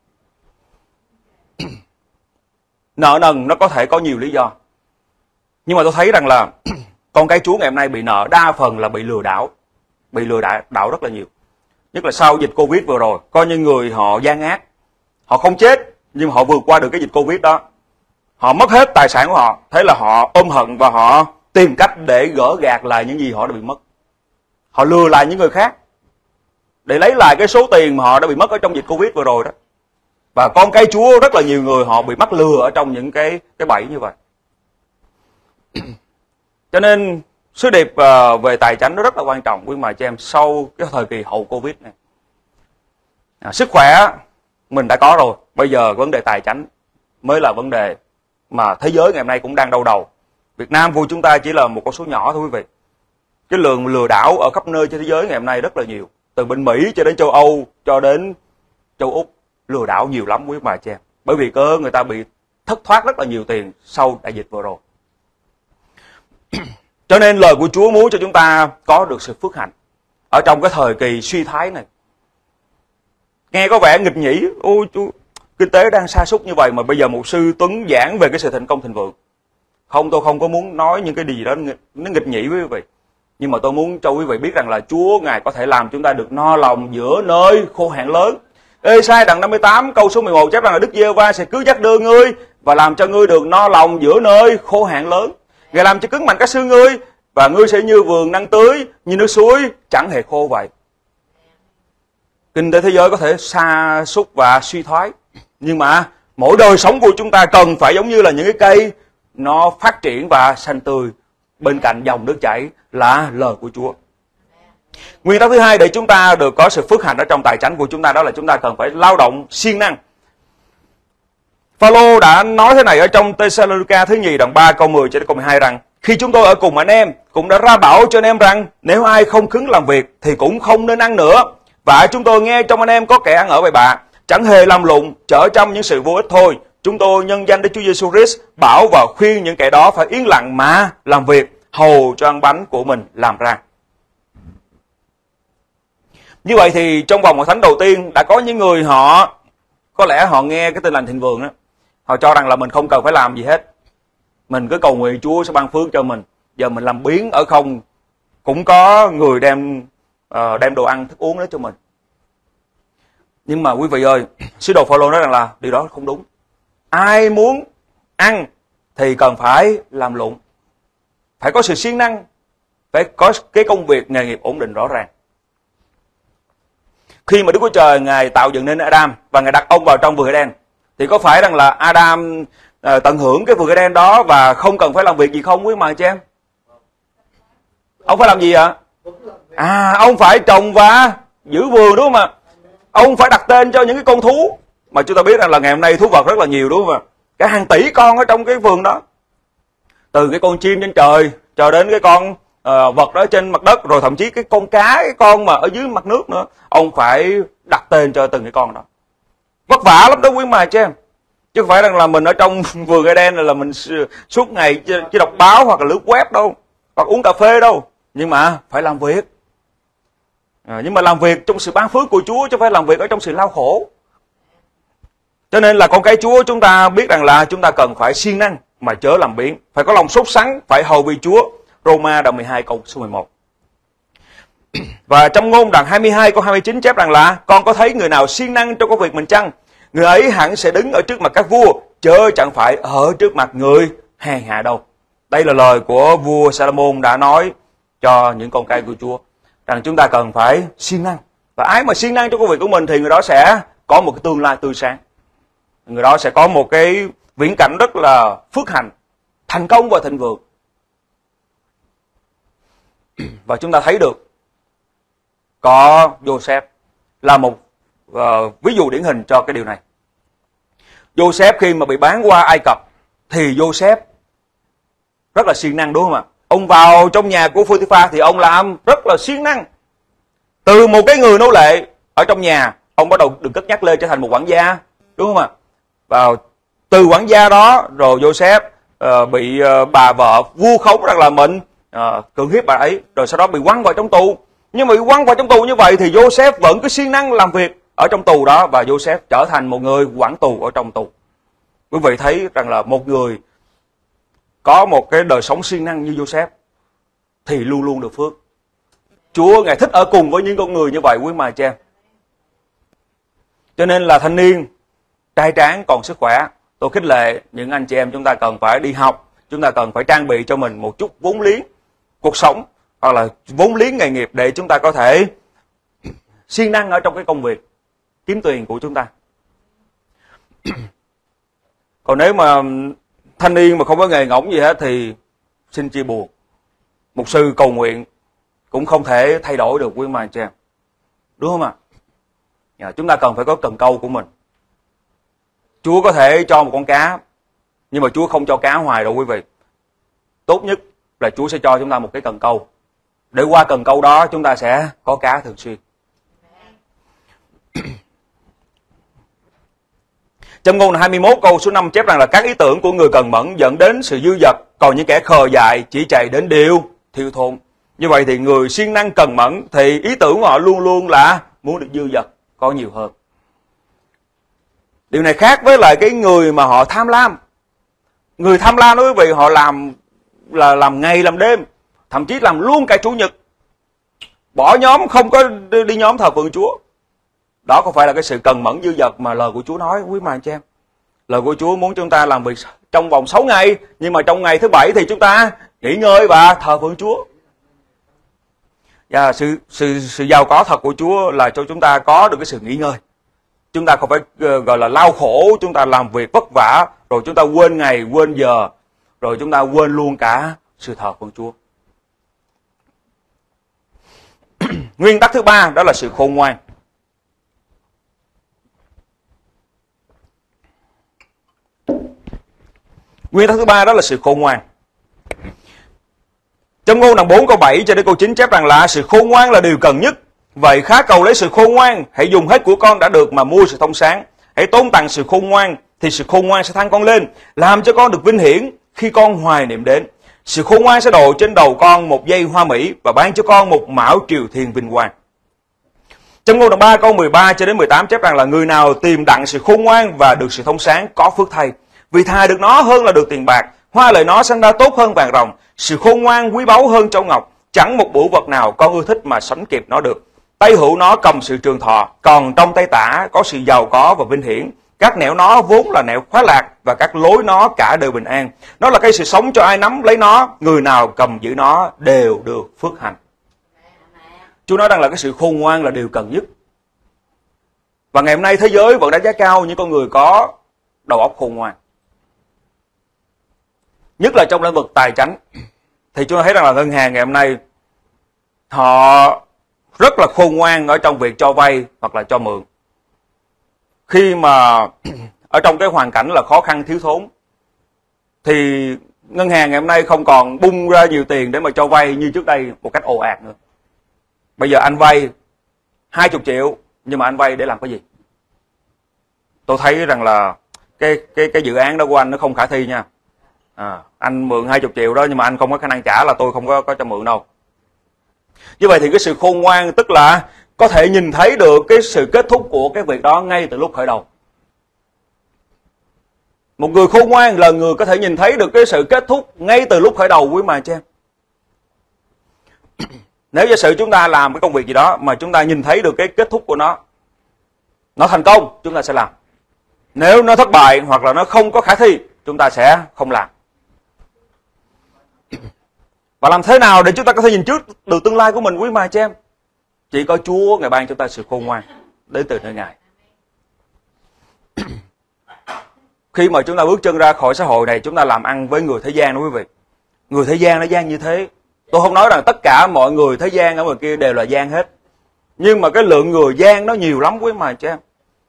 Nợ nần nó có thể có nhiều lý do. Nhưng mà tôi thấy rằng là con cái Chúa ngày hôm nay bị nợ đa phần là bị lừa đảo. Bị lừa đảo rất là nhiều. Nhất là sau dịch Covid vừa rồi, có những người họ gian ác. Họ không chết nhưng mà họ vượt qua được cái dịch Covid đó. Họ mất hết tài sản của họ, thế là họ ôm hận và họ tìm cách để gỡ gạc lại những gì họ đã bị mất. Họ lừa lại những người khác để lấy lại cái số tiền mà họ đã bị mất ở trong dịch Covid vừa rồi đó. Và con cái Chúa rất là nhiều người họ bị mắc lừa ở trong những cái bẫy như vậy. Cho nên sứ điệp về tài chánh nó rất là quan trọng quý mà cho em sau cái thời kỳ hậu Covid này. Sức khỏe mình đã có rồi, bây giờ vấn đề tài chánh mới là vấn đề mà thế giới ngày hôm nay cũng đang đau đầu. Việt Nam của chúng ta chỉ là một con số nhỏ thôi quý vị. Cái lượng lừa đảo ở khắp nơi trên thế giới ngày hôm nay rất là nhiều. Từ bên Mỹ cho đến châu Âu cho đến châu Úc, lừa đảo nhiều lắm quý bà chị em. Bởi vì người ta bị thất thoát rất là nhiều tiền sau đại dịch vừa rồi. Cho nên lời của Chúa muốn cho chúng ta có được sự phước hạnh ở trong cái thời kỳ suy thoái này. Nghe có vẻ nghịch nhĩ, ôi kinh tế đang sa sút như vậy mà bây giờ mục sư Tuấn giảng về cái sự thành công thịnh vượng. Không, tôi không có muốn nói những cái gì đó nó nghịch nhị với quý vị. Nhưng mà tôi muốn cho quý vị biết rằng là Chúa Ngài có thể làm chúng ta được no lòng giữa nơi khô hạn lớn. Ê-sai đoạn 58 câu số 11 chép rằng là Đức Giê-hô-va sẽ cứu dắt đưa ngươi và làm cho ngươi được no lòng giữa nơi khô hạn lớn. Ngài làm cho cứng mạnh các xương ngươi và ngươi sẽ như vườn năng tưới, như nước suối chẳng hề khô vậy. Kinh tế thế giới có thể sa sút và suy thoái, nhưng mà mỗi đời sống của chúng ta cần phải giống như là những cái cây nó phát triển và xanh tươi bên cạnh dòng nước chảy là lời của Chúa. Nguyên tắc thứ hai để chúng ta được có sự phước hạnh ở trong tài chánh của chúng ta đó là chúng ta cần phải lao động siêng năng. Phaolô đã nói thế này ở trong Tê-sa-lô-ni-ca thứ nhì đoạn 3 câu 10 cho đến câu 12 rằng: khi chúng tôi ở cùng anh em cũng đã ra bảo cho anh em rằng nếu ai không khứng làm việc thì cũng không nên ăn nữa. Và chúng tôi nghe trong anh em có kẻ ăn ở bậy bạ, chẳng hề làm lụng, chở trong những sự vô ích thôi. Chúng tôi nhân danh Đức Chúa Giêsu Christ bảo và khuyên những kẻ đó phải yên lặng mà làm việc, hầu cho ăn bánh của mình làm ra. Như vậy thì trong vòng hội thánh đầu tiên đã có những người họ có lẽ họ nghe cái tin lành thịnh vượng đó, họ cho rằng là mình không cần phải làm gì hết, mình cứ cầu nguyện Chúa sẽ ban phước cho mình. Giờ mình làm biếng ở không cũng có người đem đồ ăn thức uống đó cho mình. Nhưng mà quý vị ơi, sứ đồ Phaolô nói rằng là điều đó không đúng. Ai muốn ăn thì cần phải làm lụng, phải có sự siêng năng, phải có cái công việc nghề nghiệp ổn định rõ ràng. Khi mà Đức Chúa Trời Ngài tạo dựng nên Adam và Ngài đặt ông vào trong vườn Eden, thì có phải rằng là Adam tận hưởng cái vườn Eden đó và không cần phải làm việc gì không quý mà chị em? Ông phải làm gì ạ? Ông phải trồng và giữ vườn đúng không ạ? Ông phải đặt tên cho những cái con thú mà chúng ta biết rằng là ngày hôm nay thú vật rất là nhiều đúng không ạ? Cả hàng tỷ con ở trong cái vườn đó, từ cái con chim trên trời cho đến cái con vật đó trên mặt đất, rồi thậm chí cái con cá, cái con mà ở dưới mặt nước nữa, ông phải đặt tên cho từng cái con đó. Vất vả lắm đó quý mà chứ em, chứ không phải rằng là mình ở trong vườn Eden là mình suốt ngày chỉ đọc báo hoặc là lướt web đâu, hoặc uống cà phê đâu, nhưng mà phải làm việc. Nhưng mà làm việc trong sự ban phước của Chúa chứ không phải làm việc ở trong sự lao khổ. Cho nên là con cái Chúa chúng ta biết rằng là chúng ta cần phải siêng năng mà chớ làm biếng, phải có lòng sốt sắng, phải hầu vì Chúa. Roma đoạn 12 câu số 11. Và trong Ngôn đoạn 22 câu 29 chép rằng là: con có thấy người nào siêng năng trong công việc mình chăng? Người ấy hẳn sẽ đứng ở trước mặt các vua, chớ chẳng phải ở trước mặt người hèn hạ đâu. Đây là lời của vua Salomon đã nói cho những con cái của Chúa, rằng chúng ta cần phải siêng năng. Và ai mà siêng năng trong công việc của mình thì người đó sẽ có một cái tương lai tươi sáng. Người đó sẽ có một cái viễn cảnh rất là phước hạnh, thành công và thịnh vượng. Và chúng ta thấy được có Joseph là một ví dụ điển hình cho cái điều này. Joseph khi mà bị bán qua Ai Cập thì Joseph rất là siêng năng đúng không ạ? Ông vào trong nhà của Photiphar thì ông làm rất là siêng năng. Từ một cái người nô lệ ở trong nhà, ông bắt đầu được cất nhắc lên trở thành một quản gia, đúng không ạ? Vào từ quản gia đó rồi Joseph bị bà vợ vu khống rằng là mình cưỡng hiếp bà ấy, rồi sau đó bị quăng vào trong tù. Nhưng mà bị quăng vào trong tù như vậy thì Joseph vẫn cứ siêng năng làm việc ở trong tù đó, và Joseph trở thành một người quản tù ở trong tù. Quý vị thấy rằng là một người có một cái đời sống siêng năng như Joseph thì luôn luôn được phước. Chúa Ngài thích ở cùng với những con người như vậy quý mà cha. Cho nên là thanh niên, trai tráng còn sức khỏe, tôi khích lệ những anh chị em chúng ta cần phải đi học, chúng ta cần phải trang bị cho mình một chút vốn liếng cuộc sống hoặc là vốn liếng nghề nghiệp để chúng ta có thể siêng năng ở trong cái công việc kiếm tiền của chúng ta. Còn nếu mà thanh niên mà không có nghề ngỗng gì hết thì xin chia buồn. Mục sư cầu nguyện cũng không thể thay đổi được quý mà cha. Đúng không ạ? Chúng ta cần phải có cần câu của mình. Chúa có thể cho một con cá, nhưng mà Chúa không cho cá hoài đâu quý vị. Tốt nhất là Chúa sẽ cho chúng ta một cái cần câu, để qua cần câu đó chúng ta sẽ có cá thường xuyên. Trong Ngôn 21 câu số 5 chép rằng là các ý tưởng của người cần mẫn dẫn đến sự dư dật, còn những kẻ khờ dại chỉ chạy đến điều thiếu thốn. Như vậy thì người siêng năng cần mẫn thì ý tưởng của họ luôn luôn là muốn được dư dật, có nhiều hơn. Điều này khác với lại cái người mà họ tham lam. Người tham lam đó quý vị, họ làm ngày làm đêm, thậm chí làm luôn cả Chủ nhật, bỏ nhóm, không có đi nhóm thờ phượng Chúa. Đó không phải là cái sự cần mẫn dư dật mà lời của Chúa nói, quý mà anh chị em. Lời của Chúa muốn chúng ta làm việc trong vòng 6 ngày, nhưng mà trong ngày thứ 7 thì chúng ta nghỉ ngơi và thờ phượng Chúa. Và sự giàu có thật của Chúa là cho chúng ta có được cái sự nghỉ ngơi. Chúng ta không phải gọi là lao khổ, chúng ta làm việc vất vả, rồi chúng ta quên ngày, quên giờ, rồi chúng ta quên luôn cả sự thờ phượng Chúa. Nguyên tắc thứ ba đó là sự khôn ngoan. Nguyên tắc thứ ba đó là sự khôn ngoan. Trong Ngôn đoạn 4 câu 7 cho đến câu 9 chép rằng là sự khôn ngoan là điều cần nhất. Vậy khá cầu lấy sự khôn ngoan, hãy dùng hết của con đã được mà mua sự thông sáng. Hãy tôn tặng sự khôn ngoan, thì sự khôn ngoan sẽ thăng con lên, làm cho con được vinh hiển khi con hoài niệm đến. Sự khôn ngoan sẽ đổ trên đầu con một dây hoa mỹ và ban cho con một mão triều thiên vinh quang. Trong Ngôn đoạn 3 câu 13 cho đến 18 chép rằng là người nào tìm đặng sự khôn ngoan và được sự thông sáng có phước thay. Vì thà được nó hơn là được tiền bạc, hoa lời nó sanh ra tốt hơn vàng ròng. Sự khôn ngoan quý báu hơn châu ngọc, chẳng một báu vật nào con ưa thích mà sánh kịp nó được. Tay hữu nó cầm sự trường thọ, còn trong tay tả có sự giàu có và vinh hiển. Các nẻo nó vốn là nẻo khoái lạc, và các lối nó cả đời bình an. Nó là cây sự sống cho ai nắm lấy nó, người nào cầm giữ nó đều được phước hạnh. Chúa nói rằng là cái sự khôn ngoan là điều cần nhất. Và ngày hôm nay thế giới vẫn đánh giá cao những con người có đầu óc khôn ngoan. Nhất là trong lĩnh vực tài chánh. Thì chúng ta thấy rằng là ngân hàng ngày hôm nay họ rất là khôn ngoan ở trong việc cho vay hoặc là cho mượn. Khi mà ở trong cái hoàn cảnh là khó khăn thiếu thốn, thì ngân hàng ngày hôm nay không còn bung ra nhiều tiền để mà cho vay như trước đây một cách ồ ạt nữa. Bây giờ anh vay 20 triệu, nhưng mà anh vay để làm cái gì? Tôi thấy rằng là cái dự án đó của anh nó không khả thi nha. Anh mượn 20 triệu đó, nhưng mà anh không có khả năng trả là tôi không có cho mượn đâu. Như vậy thì cái sự khôn ngoan tức là có thể nhìn thấy được cái sự kết thúc của cái việc đó ngay từ lúc khởi đầu. Một người khôn ngoan là người có thể nhìn thấy được cái sự kết thúc ngay từ lúc khởi đầu, quý mà chị em. Nếu giả sử chúng ta làm cái công việc gì đó mà chúng ta nhìn thấy được cái kết thúc của nó thành công, chúng ta sẽ làm. Nếu nó thất bại hoặc là nó không có khả thi, chúng ta sẽ không làm. Và làm thế nào để chúng ta có thể nhìn trước được tương lai của mình, quý mà chị em? Chỉ có Chúa Ngài ban cho ta sự khôn ngoan đến từ nơi Ngài. Khi mà chúng ta bước chân ra khỏi xã hội này, chúng ta làm ăn với người thế gian đó quý vị. Người thế gian nó gian như thế. Tôi không nói rằng tất cả mọi người thế gian ở ngoài kia đều là gian hết. Nhưng mà cái lượng người gian nó nhiều lắm quý mà chị em.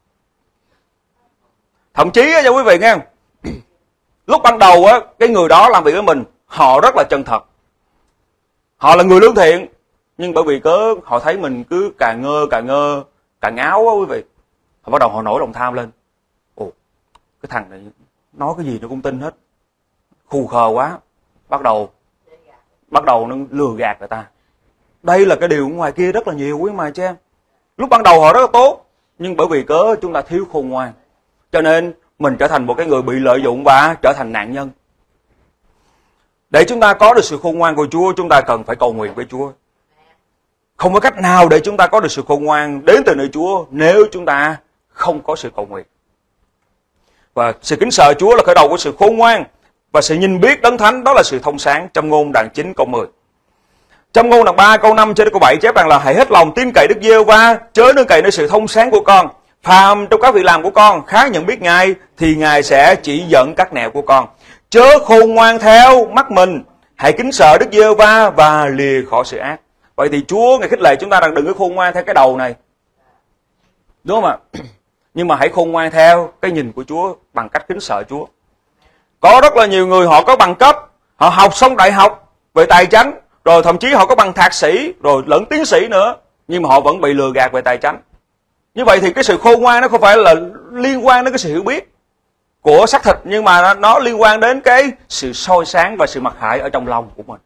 Thậm chí cho quý vị nghe, lúc ban đầu á, cái người đó làm việc với mình, họ rất là chân thật. Họ là người lương thiện, nhưng bởi vì họ thấy mình cứ càng ngáo á quý vị, họ bắt đầu họ nổi lòng tham lên. Ồ, cái thằng này nói cái gì nó cũng tin hết, khù khờ quá, bắt đầu nó lừa gạt người ta. Đây là cái điều ngoài kia rất là nhiều quý mà chị em. Lúc ban đầu họ rất là tốt, nhưng bởi vì chúng ta thiếu khôn ngoan, cho nên mình trở thành một cái người bị lợi dụng và trở thành nạn nhân. Để chúng ta có được sự khôn ngoan của Chúa, chúng ta cần phải cầu nguyện với Chúa. Không có cách nào để chúng ta có được sự khôn ngoan đến từ nơi Chúa nếu chúng ta không có sự cầu nguyện. Và sự kính sợ Chúa là khởi đầu của sự khôn ngoan, và sự nhìn biết Đấng Thánh đó là sự thông sáng. Trong Ngôn đoạn 9 câu 10. Trong Ngôn đoạn 3 câu 5 cho đến câu 7 chép rằng là hãy hết lòng tin cậy Đức Giê-hô-va, chớ nương cậy nơi sự thông sáng của con. Phàm trong các việc làm của con khá nhận biết Ngài, thì Ngài sẽ chỉ dẫn các nẻo của con. Chớ khôn ngoan theo mắt mình, hãy kính sợ Đức Giê-hô-va và lìa khỏi sự ác. Vậy thì Chúa Ngài khích lệ chúng ta rằng đừng có khôn ngoan theo cái đầu này, đúng không ạ? Nhưng mà hãy khôn ngoan theo cái nhìn của Chúa bằng cách kính sợ Chúa. Có rất là nhiều người họ có bằng cấp, họ học xong đại học về tài chánh, rồi thậm chí họ có bằng thạc sĩ, rồi lẫn tiến sĩ nữa, nhưng mà họ vẫn bị lừa gạt về tài chánh. Như vậy thì cái sự khôn ngoan nó không phải là liên quan đến cái sự hiểu biết của xác thịt, nhưng mà nó liên quan đến cái sự soi sáng và sự mặc khải ở trong lòng của mình.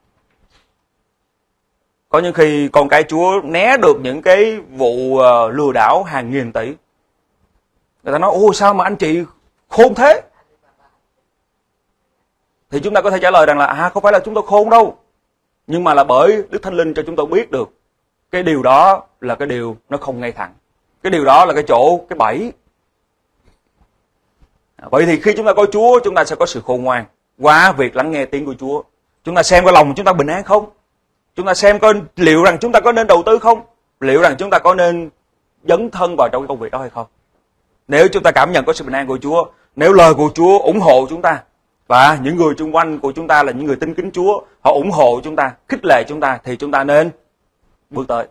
Có những khi con cái Chúa né được những cái vụ lừa đảo hàng nghìn tỷ, Người ta nói ôi sao mà anh chị khôn thế? Thì chúng ta có thể trả lời rằng là không phải là chúng tôi khôn đâu, nhưng mà là bởi Đức Thánh Linh cho chúng tôi biết được cái điều đó là cái điều nó không ngay thẳng. Cái điều đó là cái chỗ, cái bẫy. Vậy thì khi chúng ta có Chúa, chúng ta sẽ có sự khôn ngoan qua việc lắng nghe tiếng của Chúa. Chúng ta xem coi lòng chúng ta bình an không? Chúng ta xem coi liệu rằng chúng ta có nên đầu tư không? Liệu rằng chúng ta có nên dấn thân vào trong cái công việc đó hay không? Nếu chúng ta cảm nhận có sự bình an của Chúa, nếu lời của Chúa ủng hộ chúng ta, và những người xung quanh của chúng ta là những người tin kính Chúa, họ ủng hộ chúng ta, khích lệ chúng ta, thì chúng ta nên bước tới.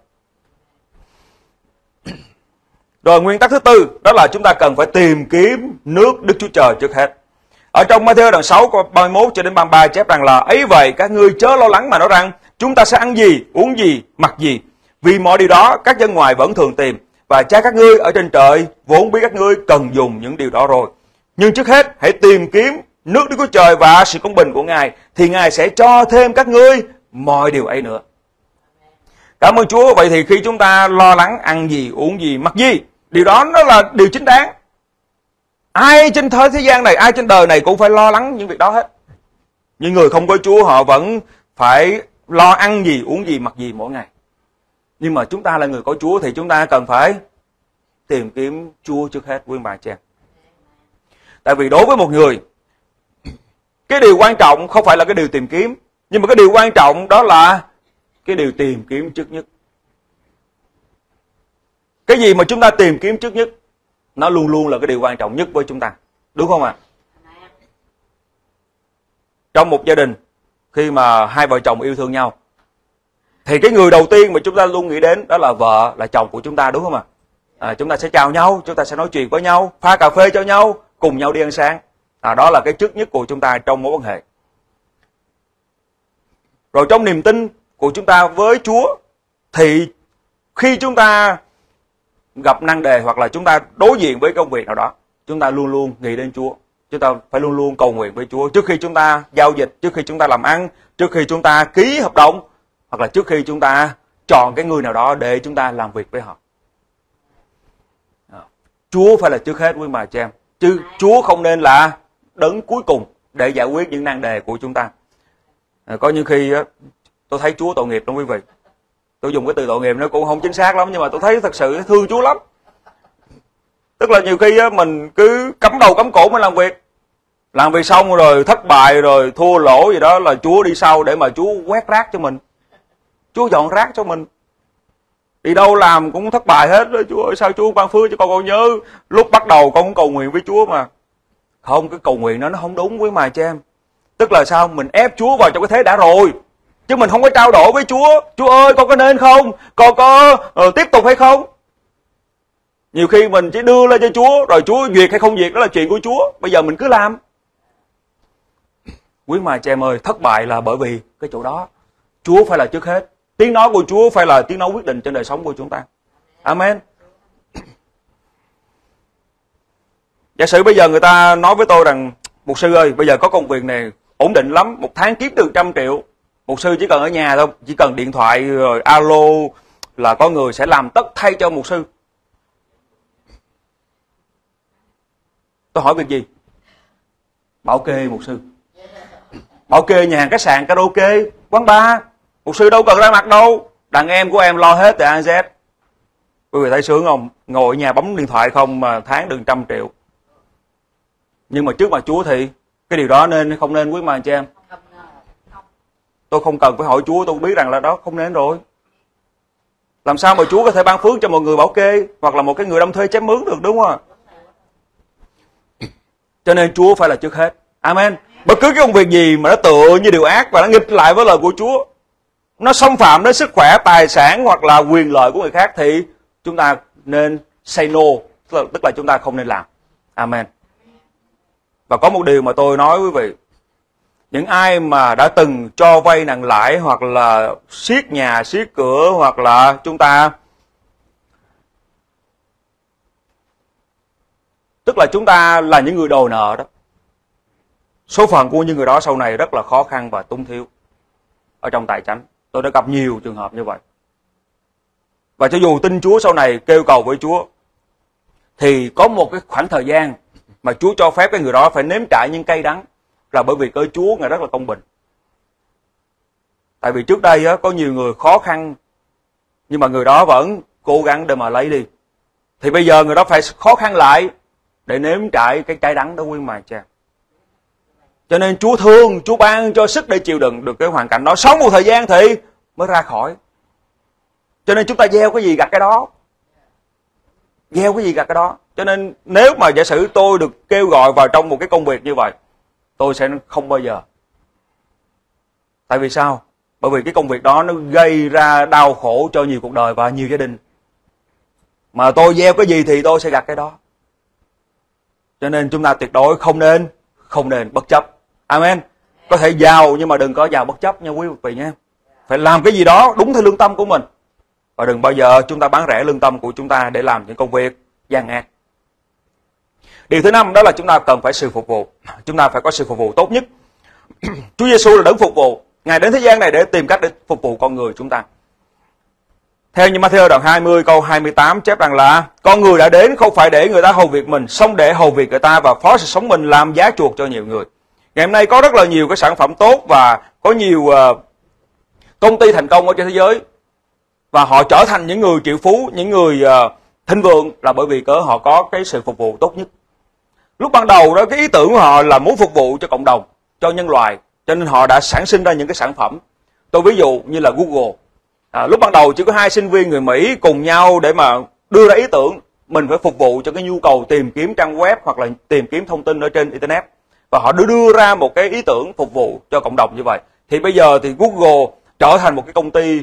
Rồi nguyên tắc thứ tư, đó là chúng ta cần phải tìm kiếm nước Đức Chúa Trời trước hết. Ở trong Ma-thi-ơ đoạn 6 câu 31 cho đến 33 chép rằng là ấy vậy các ngươi chớ lo lắng mà nói rằng chúng ta sẽ ăn gì, uống gì, mặc gì. Vì mọi điều đó các dân ngoài vẫn thường tìm, và cha các ngươi ở trên trời vốn biết các ngươi cần dùng những điều đó rồi. Nhưng trước hết hãy tìm kiếm nước Đức Chúa Trời và sự công bình của Ngài, thì Ngài sẽ cho thêm các ngươi mọi điều ấy nữa. Cảm ơn Chúa. Vậy thì khi chúng ta lo lắng ăn gì, uống gì, mặc gì, điều đó nó là điều chính đáng. Ai trên thế gian này, ai trên đời này cũng phải lo lắng những việc đó hết. Nhưng người không có Chúa họ vẫn phải lo ăn gì, uống gì, mặc gì mỗi ngày. Nhưng mà chúng ta là người có Chúa thì chúng ta cần phải tìm kiếm Chúa trước hết, quý bà chị em. Tại vì đối với một người, cái điều quan trọng không phải là cái điều tìm kiếm, nhưng mà cái điều quan trọng đó là cái điều tìm kiếm trước nhất. Cái gì mà chúng ta tìm kiếm trước nhất, nó luôn luôn là cái điều quan trọng nhất với chúng ta. Đúng không ạ? Trong một gia đình, khi mà hai vợ chồng yêu thương nhau, thì cái người đầu tiên mà chúng ta luôn nghĩ đến đó là vợ, là chồng của chúng ta, đúng không ạ? Chúng ta sẽ chào nhau, chúng ta sẽ nói chuyện với nhau, pha cà phê cho nhau, cùng nhau đi ăn sáng. Đó là cái trước nhất của chúng ta trong mối quan hệ. Rồi trong niềm tin của chúng ta với Chúa, thì khi chúng ta gặp nan đề hoặc là chúng ta đối diện với công việc nào đó, chúng ta luôn luôn nghĩ đến Chúa. Chúng ta phải luôn luôn cầu nguyện với Chúa trước khi chúng ta giao dịch, trước khi chúng ta làm ăn, trước khi chúng ta ký hợp đồng, hoặc là trước khi chúng ta chọn cái người nào đó để chúng ta làm việc với họ. Chúa phải là trước hết, quý bà chị em. Chứ Chúa không nên là đấng cuối cùng để giải quyết những nan đề của chúng ta. Có những khi tôi thấy Chúa tội nghiệp lắm quý vị. Tôi dùng cái từ tội nghiệp nó cũng không chính xác lắm, nhưng mà tôi thấy thật sự thương Chúa lắm. Tức là nhiều khi mình cứ cắm đầu cắm cổ mình làm việc. Làm việc xong rồi thất bại rồi thua lỗ gì đó là Chúa đi sau để mà Chúa quét rác cho mình. Chúa dọn rác cho mình. Đi đâu làm cũng thất bại hết. Chúa ơi sao Chúa ban phước cho con? Con nhớ lúc bắt đầu con cũng cầu nguyện với Chúa mà. Không, cái cầu nguyện nó không đúng với chị em. Tức là sao? Mình ép Chúa vào trong cái thế đã rồi. Chứ mình không có trao đổi với Chúa. Chúa ơi con có nên không? Con có tiếp tục hay không? Nhiều khi mình chỉ đưa lên cho Chúa, rồi Chúa duyệt hay không duyệt đó là chuyện của Chúa. Bây giờ mình cứ làm. Quý chị em ơi, thất bại là bởi vì cái chỗ đó. Chúa phải là trước hết. Tiếng nói của Chúa phải là tiếng nói quyết định trên đời sống của chúng ta. Amen. Giả sử bây giờ người ta nói với tôi rằng, mục sư ơi, bây giờ có công việc này ổn định lắm, một tháng kiếm được 100 triệu. Mục sư chỉ cần ở nhà thôi, chỉ cần điện thoại rồi alo là có người sẽ làm tất thay cho mục sư. Tôi hỏi việc gì? Bảo kê mục sư. Bảo kê nhà hàng, khách sạn, karaoke, quán bar. Mục sư đâu cần ra mặt đâu. Đàn em của em lo hết từ A đến Z. Quý vị thấy sướng không? Ngồi ở nhà bấm điện thoại không mà tháng được 100 triệu. Nhưng mà trước mặt Chúa thì cái điều đó nên hay không nên, quý chị em? Tôi không cần phải hỏi Chúa, tôi biết rằng là đó không nên rồi. Làm sao mà Chúa có thể ban phước cho một người bảo kê hoặc là một cái người đâm thuê chém mướn được, đúng không ạ? Cho nên Chúa phải là trước hết. Amen. Bất cứ cái công việc gì mà nó tựa như điều ác và nó nghịch lại với lời của Chúa, nó xâm phạm đến sức khỏe, tài sản hoặc là quyền lợi của người khác, thì chúng ta nên say no, tức là chúng ta không nên làm. Amen. Và có một điều mà tôi nói quý vị, những ai mà đã từng cho vay nặng lãi hoặc là siết nhà, siết cửa, hoặc là chúng ta, tức là chúng ta là những người đòi nợ đó, số phận của những người đó sau này rất là khó khăn và túng thiếu ở trong tài chánh. Tôi đã gặp nhiều trường hợp như vậy. Và cho dù tin Chúa sau này kêu cầu với Chúa, thì có một cái khoảng thời gian mà Chúa cho phép cái người đó phải nếm trải những cay đắng, là bởi vì cớ Chúa Ngài rất là công bình. Tại vì trước đây có nhiều người khó khăn, nhưng mà người đó vẫn cố gắng để mà lấy đi. Thì bây giờ người đó phải khó khăn lại để nếm trải cái cay đắng đó, quý mà cha. Cho nên Chúa thương, Chúa ban cho sức để chịu đựng được cái hoàn cảnh đó. Sống một thời gian thì mới ra khỏi. Cho nên chúng ta gieo cái gì gặt cái đó. Gieo cái gì gặt cái đó. Cho nên nếu mà giả sử tôi được kêu gọi vào trong một cái công việc như vậy, tôi sẽ không bao giờ. Tại vì sao? Bởi vì cái công việc đó nó gây ra đau khổ cho nhiều cuộc đời và nhiều gia đình. Mà tôi gieo cái gì thì tôi sẽ gặt cái đó. Cho nên chúng ta tuyệt đối không nên bất chấp. Amen. Có thể giàu nhưng mà đừng có giàu bất chấp nha quý vị nha. Phải làm cái gì đó đúng theo lương tâm của mình. Và đừng bao giờ chúng ta bán rẻ lương tâm của chúng ta để làm những công việc gian ác. Điều thứ 5 đó là chúng ta cần phải sự phục vụ. Chúng ta phải có sự phục vụ tốt nhất. Chúa Giêsu là đấng phục vụ. Ngài đến thế gian này để tìm cách để phục vụ con người chúng ta. Theo như Ma-thi-ơ đoạn 20 câu 28 chép rằng là con người đã đến không phải để người ta hầu việc mình, song để hầu việc người ta và phó sự sống mình làm giá chuộc cho nhiều người. Ngày hôm nay có rất là nhiều cái sản phẩm tốt và có nhiều công ty thành công ở trên thế giới. Và họ trở thành những người triệu phú, những người thịnh vượng là bởi vì họ có cái sự phục vụ tốt nhất. Lúc ban đầu đó cái ý tưởng của họ là muốn phục vụ cho cộng đồng, cho nhân loại. Cho nên họ đã sản sinh ra những cái sản phẩm. Tôi ví dụ như là Google. Lúc ban đầu chỉ có 2 sinh viên người Mỹ cùng nhau để mà đưa ra ý tưởng mình phải phục vụ cho cái nhu cầu tìm kiếm trang web hoặc là tìm kiếm thông tin ở trên Internet. Và họ đưa ra một cái ý tưởng phục vụ cho cộng đồng như vậy. Thì bây giờ thì Google trở thành một cái công ty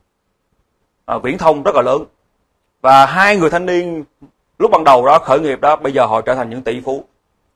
viễn thông rất là lớn. Và 2 người thanh niên lúc ban đầu đó khởi nghiệp đó, bây giờ họ trở thành những tỷ phú.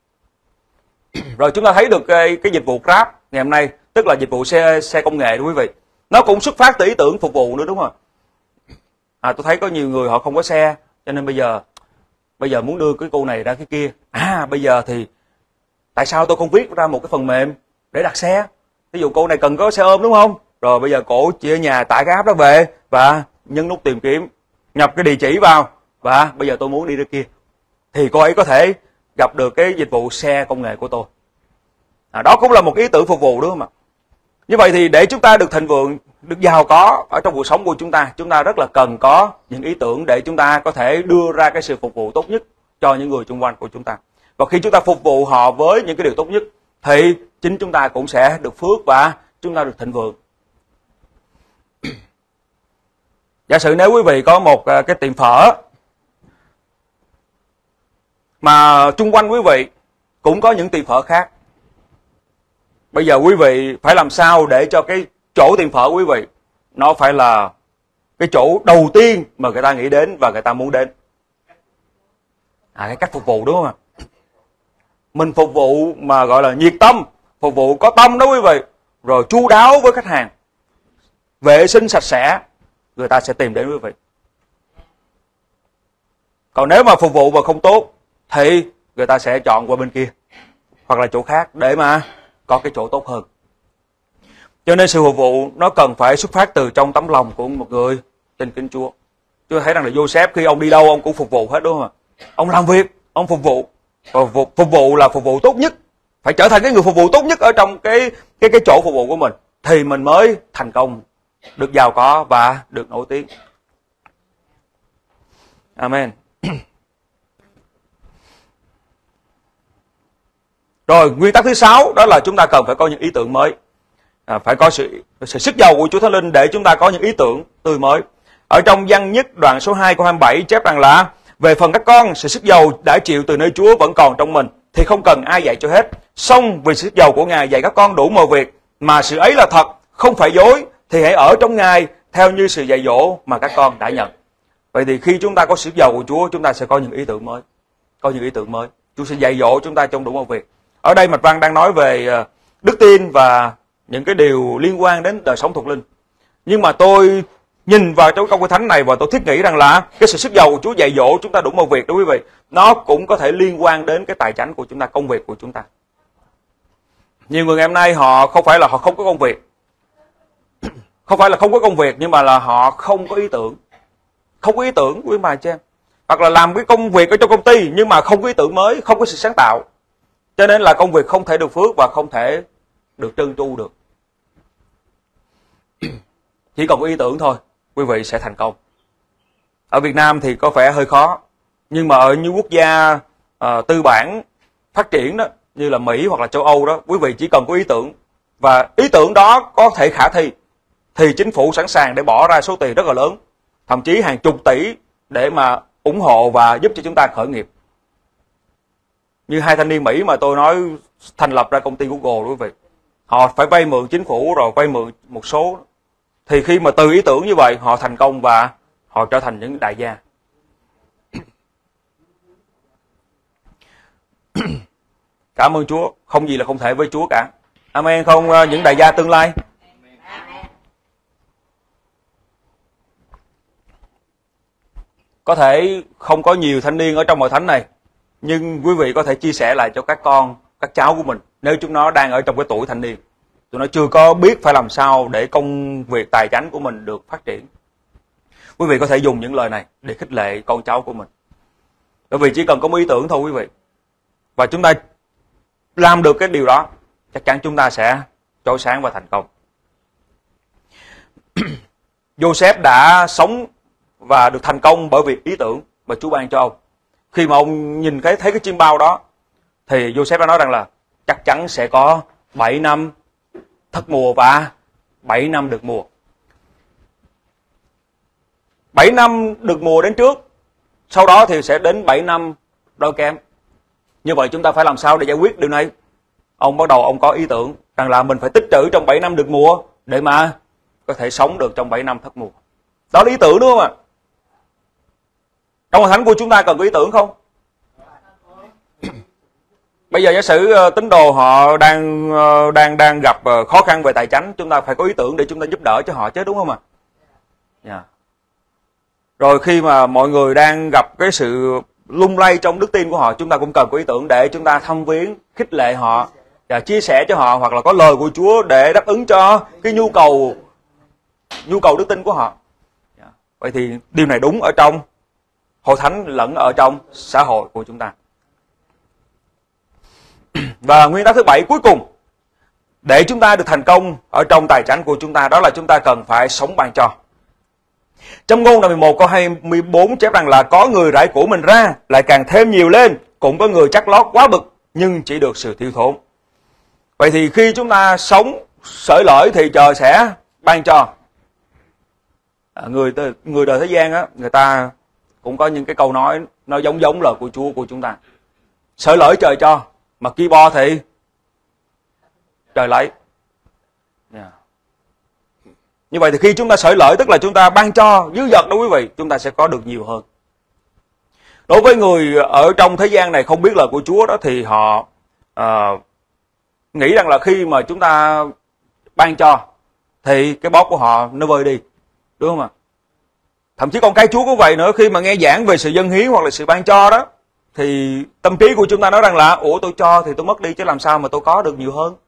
Rồi chúng ta thấy được cái dịch vụ Grab ngày hôm nay, tức là dịch vụ xe công nghệ đó quý vị. Nó cũng xuất phát từ ý tưởng phục vụ nữa đúng không? Tôi thấy có nhiều người họ không có xe, cho nên bây giờ muốn đưa cái cô này ra cái kia. Bây giờ thì tại sao tôi không viết ra một cái phần mềm để đặt xe? Ví dụ cô này cần có xe ôm đúng không? Rồi bây giờ cổ chỉ ở nhà tải cái app đó về và nhấn nút tìm kiếm, nhập cái địa chỉ vào và bây giờ tôi muốn đi ra kia. Thì cô ấy có thể gặp được cái dịch vụ xe công nghệ của tôi. Đó cũng là một ý tưởng phục vụ đúng không ạ? Như vậy thì để chúng ta được thịnh vượng, được giàu có ở trong cuộc sống của chúng ta rất là cần có những ý tưởng để chúng ta có thể đưa ra cái sự phục vụ tốt nhất cho những người xung quanh của chúng ta. Và khi chúng ta phục vụ họ với những cái điều tốt nhất thì chính chúng ta cũng sẽ được phước và chúng ta được thịnh vượng. Giả sử nếu quý vị có một cái tiệm phở mà xung quanh quý vị cũng có những tiệm phở khác. Bây giờ quý vị phải làm sao để cho cái chỗ tiệm phở quý vị nó phải là cái chỗ đầu tiên mà người ta nghĩ đến và người ta muốn đến. Cái cách phục vụ đúng không ạ? Mình phục vụ mà gọi là nhiệt tâm, phục vụ có tâm đó quý vị, rồi chu đáo với khách hàng, vệ sinh sạch sẽ, người ta sẽ tìm đến quý vị. Còn nếu mà phục vụ mà không tốt thì người ta sẽ chọn qua bên kia hoặc là chỗ khác để mà có cái chỗ tốt hơn. Cho nên sự phục vụ nó cần phải xuất phát từ trong tấm lòng của một người tin kính Chúa. Chúa thấy rằng là Joseph khi ông đi đâu ông cũng phục vụ hết đúng không ạ? Ông làm việc, ông phục vụ. Và phục vụ là phục vụ tốt nhất. Phải trở thành cái người phục vụ tốt nhất ở trong cái chỗ phục vụ của mình thì mình mới thành công, được giàu có và được nổi tiếng. Amen. Rồi nguyên tắc thứ 6 đó là chúng ta cần phải có những ý tưởng mới. Phải có sự sức giàu của Chúa Thánh Linh để chúng ta có những ý tưởng tươi mới. Ở trong Giăng nhất đoạn số 2 câu 27 chép rằng là về phần các con, sự sức giàu đã chịu từ nơi Chúa vẫn còn trong mình thì không cần ai dạy cho hết. Song vì sự sức giàu của Ngài dạy các con đủ mọi việc mà sự ấy là thật, không phải dối, thì hãy ở trong Ngài theo như sự dạy dỗ mà các con đã nhận. Vậy thì khi chúng ta có sự giàu của Chúa, chúng ta sẽ có những ý tưởng mới. Có những ý tưởng mới. Chúa sẽ dạy dỗ chúng ta trong đủ mọi việc. Ở đây Mạch Văn đang nói về đức tin và những cái điều liên quan đến đời sống thuộc linh. Nhưng mà tôi nhìn vào trong câu Kinh Thánh này và tôi thiết nghĩ rằng là cái sự sức giàu của Chúa dạy dỗ chúng ta đủ mọi việc đó quý vị. Nó cũng có thể liên quan đến cái tài chánh của chúng ta, công việc của chúng ta. Nhiều người ngày hôm nay họ không phải là họ không có công việc. Không phải là không có công việc nhưng mà là họ không có ý tưởng. Không có ý tưởng quý bà chị em. hoặc là làm cái công việc ở trong công ty nhưng mà không có ý tưởng mới, không có sự sáng tạo, cho nên là công việc không thể được phước và không thể được trơn tru được. Chỉ cần có ý tưởng thôi, quý vị sẽ thành công. Ở Việt Nam thì có vẻ hơi khó, nhưng mà ở những quốc gia tư bản phát triển đó, như là Mỹ hoặc là châu Âu đó, quý vị chỉ cần có ý tưởng và ý tưởng đó có thể khả thi thì chính phủ sẵn sàng để bỏ ra số tiền rất là lớn, thậm chí hàng chục tỷ để mà ủng hộ và giúp cho chúng ta khởi nghiệp. Như hai thanh niên Mỹ mà tôi nói thành lập ra công ty Google đó quý vị, họ phải vay mượn chính phủ rồi vay mượn một số, thì khi mà từ ý tưởng như vậy họ thành công và họ trở thành những đại gia. Cảm ơn Chúa, không gì là không thể với Chúa cả. Amen không những đại gia tương lai? Có thể không có nhiều thanh niên ở trong hội thánh này, nhưng quý vị có thể chia sẻ lại cho các con, các cháu của mình, nếu chúng nó đang ở trong cái tuổi thanh niên, tụi nó chưa có biết phải làm sao để công việc tài chánh của mình được phát triển. Quý vị có thể dùng những lời này để khích lệ con cháu của mình. Bởi vì chỉ cần có một ý tưởng thôi quý vị, và chúng ta làm được cái điều đó, chắc chắn chúng ta sẽ chói sáng và thành công. Joseph đã sống và được thành công bởi vì ý tưởng mà Chúa ban cho ông. Khi mà ông nhìn thấy cái chim bao đó, thì Joseph đã nói rằng là chắc chắn sẽ có 7 năm thất mùa và 7 năm được mùa. 7 năm được mùa đến trước, sau đó thì sẽ đến 7 năm đói kém. Như vậy chúng ta phải làm sao để giải quyết điều này? Ông bắt đầu ông có ý tưởng rằng là mình phải tích trữ trong 7 năm được mùa để mà có thể sống được trong 7 năm thất mùa. Đó là ý tưởng đúng không ạ? Trong hội thánh của chúng ta cần có ý tưởng không? Bây giờ giả sử tín đồ họ đang gặp khó khăn về tài chánh, chúng ta phải có ý tưởng để chúng ta giúp đỡ cho họ chứ, đúng không ạ? Yeah. Rồi khi mà mọi người đang gặp cái sự lung lay trong đức tin của họ, chúng ta cũng cần có ý tưởng để chúng ta thăm viếng, khích lệ họ và chia sẻ cho họ, hoặc là có lời của Chúa để đáp ứng cho cái nhu cầu đức tin của họ. Yeah. Vậy thì điều này đúng ở trong hội thánh lẫn ở trong xã hội của chúng ta. Và nguyên tắc thứ 7 cuối cùng, để chúng ta được thành công ở trong tài chánh của chúng ta, đó là chúng ta cần phải sống ban cho. Trong Ngôn đoạn 11 câu 24 chép rằng là có người rải của mình ra lại càng thêm nhiều lên, cũng có người chắc lót quá bực nhưng chỉ được sự thiếu thốn. Vậy thì khi chúng ta sống xởi lởi thì trời sẽ ban cho. Người đời thế gian á, người ta cũng có những cái câu nói nó giống lời của Chúa của chúng ta. Xởi lởi trời cho, mà ki bo thì trời lấy. Yeah. Như vậy thì khi chúng ta xởi lởi tức là chúng ta ban cho dư dật đó quý vị, chúng ta sẽ có được nhiều hơn. Đối với người ở trong thế gian này không biết lời của Chúa đó, thì họ nghĩ rằng là khi mà chúng ta ban cho thì cái bóp của họ nó vơi đi, đúng không ạ? Thậm chí con cái Chúa cũng vậy nữa, khi mà nghe giảng về sự dâng hiến hoặc là sự ban cho đó, thì tâm trí của chúng ta nói rằng là ủa tôi cho thì tôi mất đi chứ làm sao mà tôi có được nhiều hơn.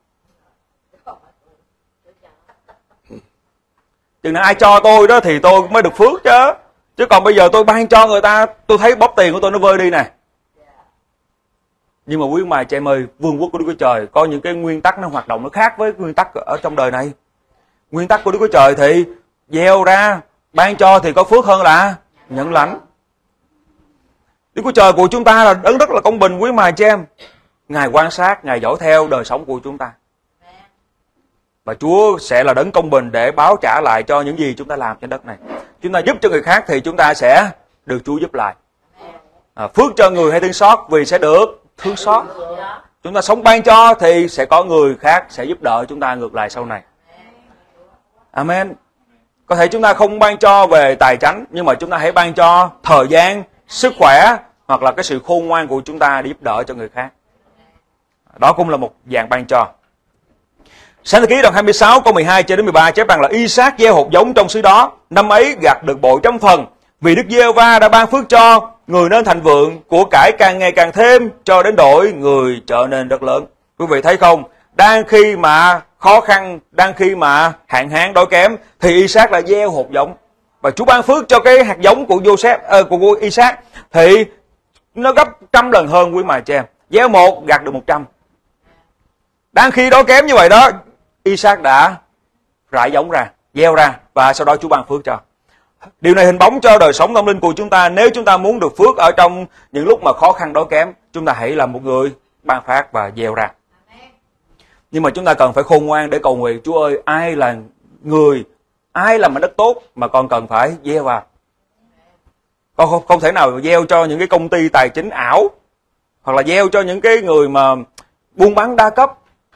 Chừng nào ai cho tôi đó thì tôi mới được phước chứ. Chứ còn bây giờ tôi ban cho người ta, tôi thấy bóp tiền của tôi nó vơi đi nè. Nhưng mà quý mài chị em ơi, vương quốc của Đức Chúa Trời có những cái nguyên tắc nó hoạt động nó khác với nguyên tắc ở trong đời này. Nguyên tắc của Đức Chúa Trời thì gieo ra, ban cho thì có phước hơn là nhận lãnh. Đức Chúa Trời của chúng ta là đấng rất là công bình quý mài chị em. Ngài quan sát, Ngài dõi theo đời sống của chúng ta. Và Chúa sẽ là đấng công bình để báo trả lại cho những gì chúng ta làm trên đất này. Chúng ta giúp cho người khác thì chúng ta sẽ được Chúa giúp lại. Phước cho người hay thương xót vì sẽ được thương xót. Chúng ta sống ban cho thì sẽ có người khác sẽ giúp đỡ chúng ta ngược lại sau này. Amen. Có thể chúng ta không ban cho về tài chánh, nhưng mà chúng ta hãy ban cho thời gian, sức khỏe hoặc là cái sự khôn ngoan của chúng ta để giúp đỡ cho người khác. Đó cũng là một dạng ban cho. Sáng thế ký đoạn 26 câu 12 cho đến 13 chép rằng là Isaac gieo hột giống trong xứ đó, năm ấy gặt được bội 100 phần, vì Đức Giê-hô-va đã ban phước cho, người nên thành vượng, của cải càng ngày càng thêm, cho đến đổi người trở nên rất lớn. Quý vị thấy không? Đang khi mà khó khăn, đang khi mà hạn hán đói kém thì Isaac là gieo hột giống. và Chúa ban phước cho cái hạt giống của của Isaac thì nó gấp 100 lần hơn quý mài chị em. Gieo 1 gặt được 100. Đang khi đó kém như vậy đó, Isaac đã rải giống ra, gieo ra và sau đó Chúa ban phước cho. Điều này hình bóng cho đời sống tâm linh của chúng ta. Nếu chúng ta muốn được phước ở trong những lúc mà khó khăn đói kém, chúng ta hãy là một người ban phát và gieo ra. Nhưng mà chúng ta cần phải khôn ngoan để cầu nguyện: Chúa ơi, ai là mảnh đất tốt mà con cần phải gieo vào. Con không thể nào gieo cho những cái công ty tài chính ảo, hoặc là gieo cho những cái người mà buôn bán đa cấp.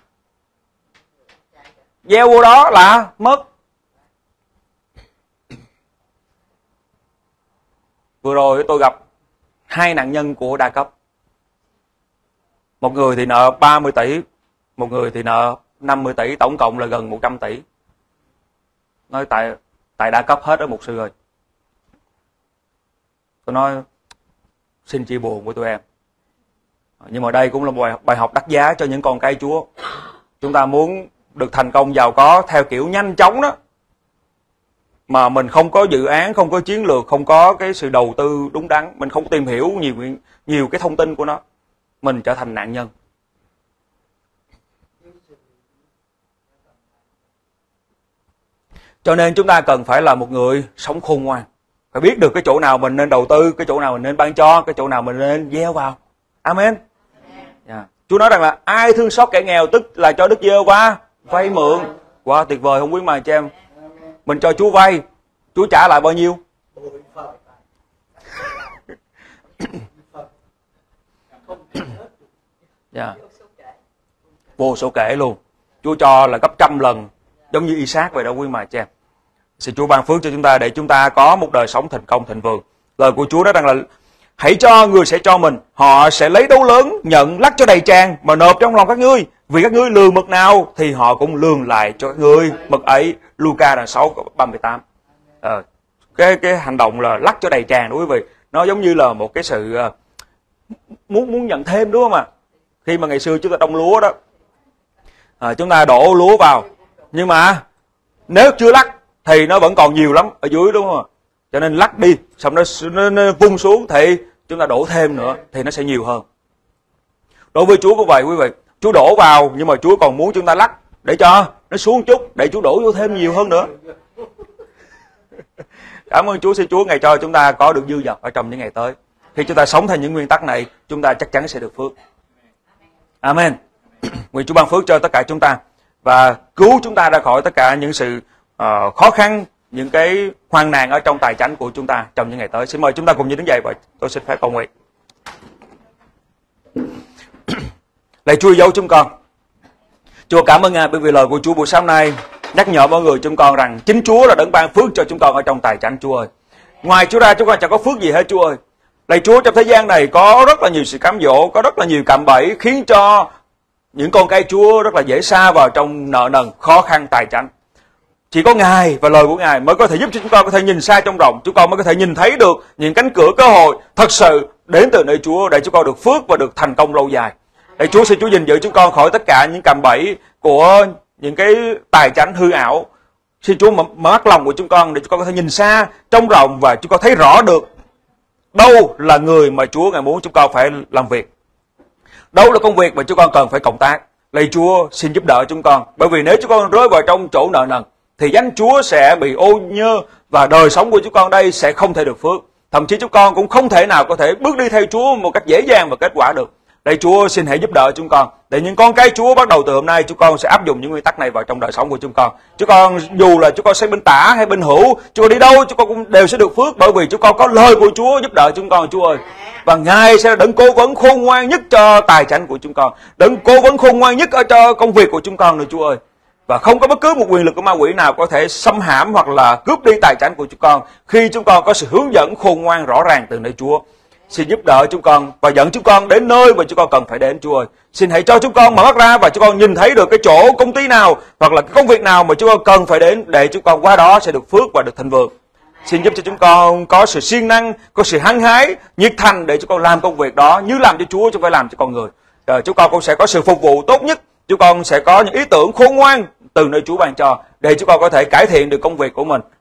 Gieo vô đó là mất. Vừa rồi tôi gặp 2 nạn nhân của đa cấp. Một người thì nợ 30 tỷ, một người thì nợ 50 tỷ, tổng cộng là gần 100 tỷ. Nói tại đa cấp hết đó mục sư ơi. Tôi nói xin chia buồn với tụi em. Nhưng mà đây cũng là một bài học đắt giá cho những con cái Chúa. Chúng ta muốn được thành công giàu có theo kiểu nhanh chóng đó, mà mình không có dự án, không có chiến lược, không có cái sự đầu tư đúng đắn, mình không tìm hiểu nhiều cái thông tin của nó, mình trở thành nạn nhân. Cho nên chúng ta cần phải là một người sống khôn ngoan, phải biết được cái chỗ nào mình nên đầu tư, cái chỗ nào mình nên ban cho, cái chỗ nào mình nên gieo vào. Amen. Yeah. Chúa nói rằng là ai thương xót kẻ nghèo tức là cho Đức Giê-hô-va vay mượn. Wow, tuyệt vời không quý mà chị em. Mình cho Chúa vay, Chúa trả lại bao nhiêu? Yeah. Vô số kể luôn. Chúa cho là gấp 100 lần, giống như Isaac vậy đó quý mà chị em. Xin Chúa ban phước cho chúng ta để chúng ta có một đời sống thành công thịnh vượng. Lời của Chúa nói rằng là hãy cho, người sẽ cho mình. Họ sẽ lấy đấu lớn, nhận lắc cho đầy tràn mà nộp trong lòng các ngươi. Vì các ngươi lường mực nào thì họ cũng lường lại cho các ngươi mực ấy. Luca đoạn 6:38. Cái hành động là lắc cho đầy tràn đó quý vị. Nó giống như là một cái sự muốn nhận thêm, đúng không ạ? Khi mà ngày xưa chúng ta đông lúa đó, chúng ta đổ lúa vào, nhưng mà nếu chưa lắc thì nó vẫn còn nhiều lắm ở dưới, đúng không ạ? Cho nên lắc đi, xong nó vung xuống thì chúng ta đổ thêm nữa thì nó sẽ nhiều hơn. Đối với Chúa cũng vậy quý vị. Chúa đổ vào nhưng mà Chúa còn muốn chúng ta lắc để cho nó xuống chút, để Chúa đổ vô thêm nhiều hơn nữa. Cảm ơn Chúa, xin Chúa ngày cho chúng ta có được dư dật ở trong những ngày tới. Khi chúng ta sống theo những nguyên tắc này, chúng ta chắc chắn sẽ được phước. Amen. Nguyện Chúa ban phước cho tất cả chúng ta và cứu chúng ta ra khỏi tất cả những sự khó khăn, những cái hoang nạn ở trong tài chánh của chúng ta trong những ngày tới. Xin mời chúng ta cùng nhau đứng dậy và tôi xin phép cầu nguyện. Lạy Chúa dấu chúng con. Chúa cảm ơn Ngài bởi vì lời của Chúa buổi sáng nay nhắc nhở mọi người chúng con rằng chính Chúa là đấng ban phước cho chúng con ở trong tài chánh, Chúa ơi. Ngoài Chúa ra chúng con chẳng có phước gì hết, Chúa ơi. Lạy Chúa, trong thế gian này có rất là nhiều sự cám dỗ, có rất là nhiều cạm bẫy khiến cho những con cái Chúa rất là dễ sa vào trong nợ nần, khó khăn tài chánh. Chỉ có Ngài và lời của Ngài mới có thể giúp cho chúng con có thể nhìn xa trong rộng, chúng con mới có thể nhìn thấy được những cánh cửa cơ hội thật sự đến từ nơi Chúa để chúng con được phước và được thành công lâu dài. Để Chúa xin Chúa gìn giữ chúng con khỏi tất cả những cạm bẫy của những cái tài chánh hư ảo. Xin Chúa mở mắt lòng của chúng con để chúng con có thể nhìn xa trong rộng và chúng con thấy rõ được đâu là người mà Chúa Ngài muốn chúng con phải làm việc, đâu là công việc mà chúng con cần phải cộng tác. Lạy Chúa xin giúp đỡ chúng con, bởi vì nếu chúng con rơi vào trong chỗ nợ nần thì danh Chúa sẽ bị ô nhơ và đời sống của chúng con đây sẽ không thể được phước. Thậm chí chúng con cũng không thể nào có thể bước đi theo Chúa một cách dễ dàng và kết quả được. Lạy Chúa xin hãy giúp đỡ chúng con để những con cái Chúa bắt đầu từ hôm nay chúng con sẽ áp dụng những nguyên tắc này vào trong đời sống của chúng con. Chúng con dù là chúng con sẽ bên tả hay bên hữu, chúng con đi đâu chúng con cũng đều sẽ được phước, bởi vì chúng con có lời của Chúa giúp đỡ chúng con, Chúa ơi. Và Ngài sẽ là đấng cố vấn khôn ngoan nhất cho tài chánh của chúng con, đấng cố vấn khôn ngoan nhất ở cho công việc của chúng con nữa, Chúa ơi. Và không có bất cứ một quyền lực của ma quỷ nào có thể xâm hãm hoặc là cướp đi tài chánh của chúng con khi chúng con có sự hướng dẫn khôn ngoan rõ ràng từ nơi Chúa. Xin giúp đỡ chúng con và dẫn chúng con đến nơi mà chúng con cần phải đến, Chúa ơi. Xin hãy cho chúng con mở mắt ra và chúng con nhìn thấy được cái chỗ công ty nào hoặc là cái công việc nào mà chúng con cần phải đến để chúng con qua đó sẽ được phước và được thịnh vượng. Xin giúp cho chúng con có sự siêng năng, có sự hăng hái, nhiệt thành để chúng con làm công việc đó như làm cho Chúa chứ không phải làm cho con người. Rồi chúng con cũng sẽ có sự phục vụ tốt nhất. Chúng con sẽ có những ý tưởng khôn ngoan từ nơi Chúa ban cho để chúng con có thể cải thiện được công việc của mình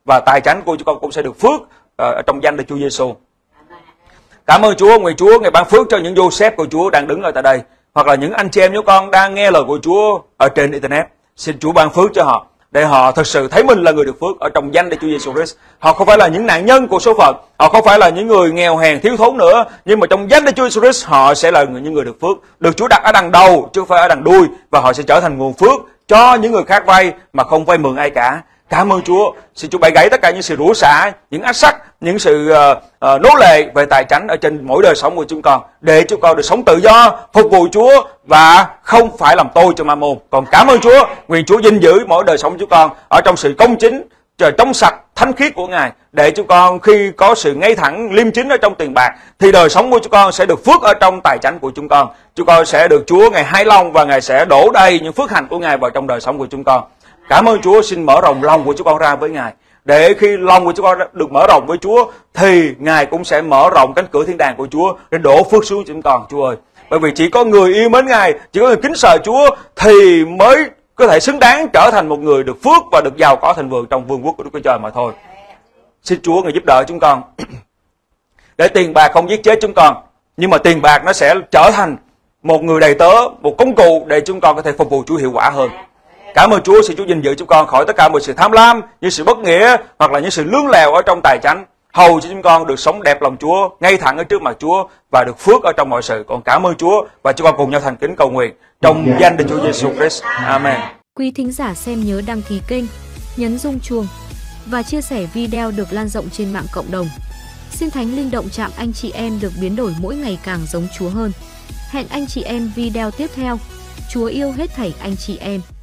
và tài chánh của chúng con cũng sẽ được phước ở trong danh Đức Chúa Giêsu. Cảm ơn Chúa, nguyện Chúa Ngài ban phước cho những Joseph của Chúa đang đứng ở tại đây, hoặc là những anh chị em chúng con đang nghe lời của Chúa ở trên internet. Xin Chúa ban phước cho họ, để họ thực sự thấy mình là người được phước ở trong danh Đức Chúa Giêsu Christ. Họ không phải là những nạn nhân của số phận, họ không phải là những người nghèo hèn thiếu thốn nữa, nhưng mà trong danh Đức Chúa Giêsu Christ họ sẽ là những người được phước, được Chúa đặt ở đằng đầu chứ không phải ở đằng đuôi, và họ sẽ trở thành nguồn phước cho những người khác vay mà không vay mượn ai cả. Cảm ơn Chúa. Xin Chúa bẻ gãy tất cả những sự rủa xả, những ách sách, những sự nô lệ về tài chánh ở trên mỗi đời sống của chúng con, để chúng con được sống tự do, phục vụ Chúa và không phải làm tôi cho ma môn. Còn cảm ơn Chúa, nguyện Chúa gìn giữ mỗi đời sống của chúng con ở trong sự công chính, trong sạch, thánh khiết của Ngài, để chúng con khi có sự ngay thẳng, liêm chính ở trong tiền bạc, thì đời sống của chúng con sẽ được phước ở trong tài chánh của chúng con. Chúng con sẽ được Chúa Ngài hài lòng và Ngài sẽ đổ đầy những phước hạnh của Ngài vào trong đời sống của chúng con. Cảm ơn Chúa, xin mở rộng lòng của chúng con ra với Ngài, để khi lòng của chúng con được mở rộng với Chúa, thì Ngài cũng sẽ mở rộng cánh cửa thiên đàng của Chúa để đổ phước xuống chúng con, Chúa ơi. Bởi vì chỉ có người yêu mến Ngài, chỉ có người kính sợ Chúa thì mới có thể xứng đáng trở thành một người được phước và được giàu có thành vượng trong vương quốc của Đức Chúa Trời mà thôi. Xin Chúa Ngài giúp đỡ chúng con, để tiền bạc không giết chết chúng con, nhưng mà tiền bạc nó sẽ trở thành một người đầy tớ, một công cụ để chúng con có thể phục vụ Chúa hiệu quả hơn. Cảm ơn Chúa, xin Chúa gìn giữ chúng con khỏi tất cả mọi sự tham lam, những sự bất nghĩa hoặc là những sự lươn lèo ở trong tài chánh, hầu cho chúng con được sống đẹp lòng Chúa, ngay thẳng ở trước mặt Chúa và được phước ở trong mọi sự. Còn cảm ơn Chúa, và chúng con cùng nhau thành kính cầu nguyện trong danh Đức Chúa Giêsu Christ. Amen. Quý thính giả xem nhớ đăng ký kênh, nhấn rung chuông và chia sẻ video được lan rộng trên mạng cộng đồng. Xin Thánh Linh động chạm anh chị em được biến đổi mỗi ngày càng giống Chúa hơn. Hẹn anh chị em video tiếp theo. Chúa yêu hết thảy anh chị em.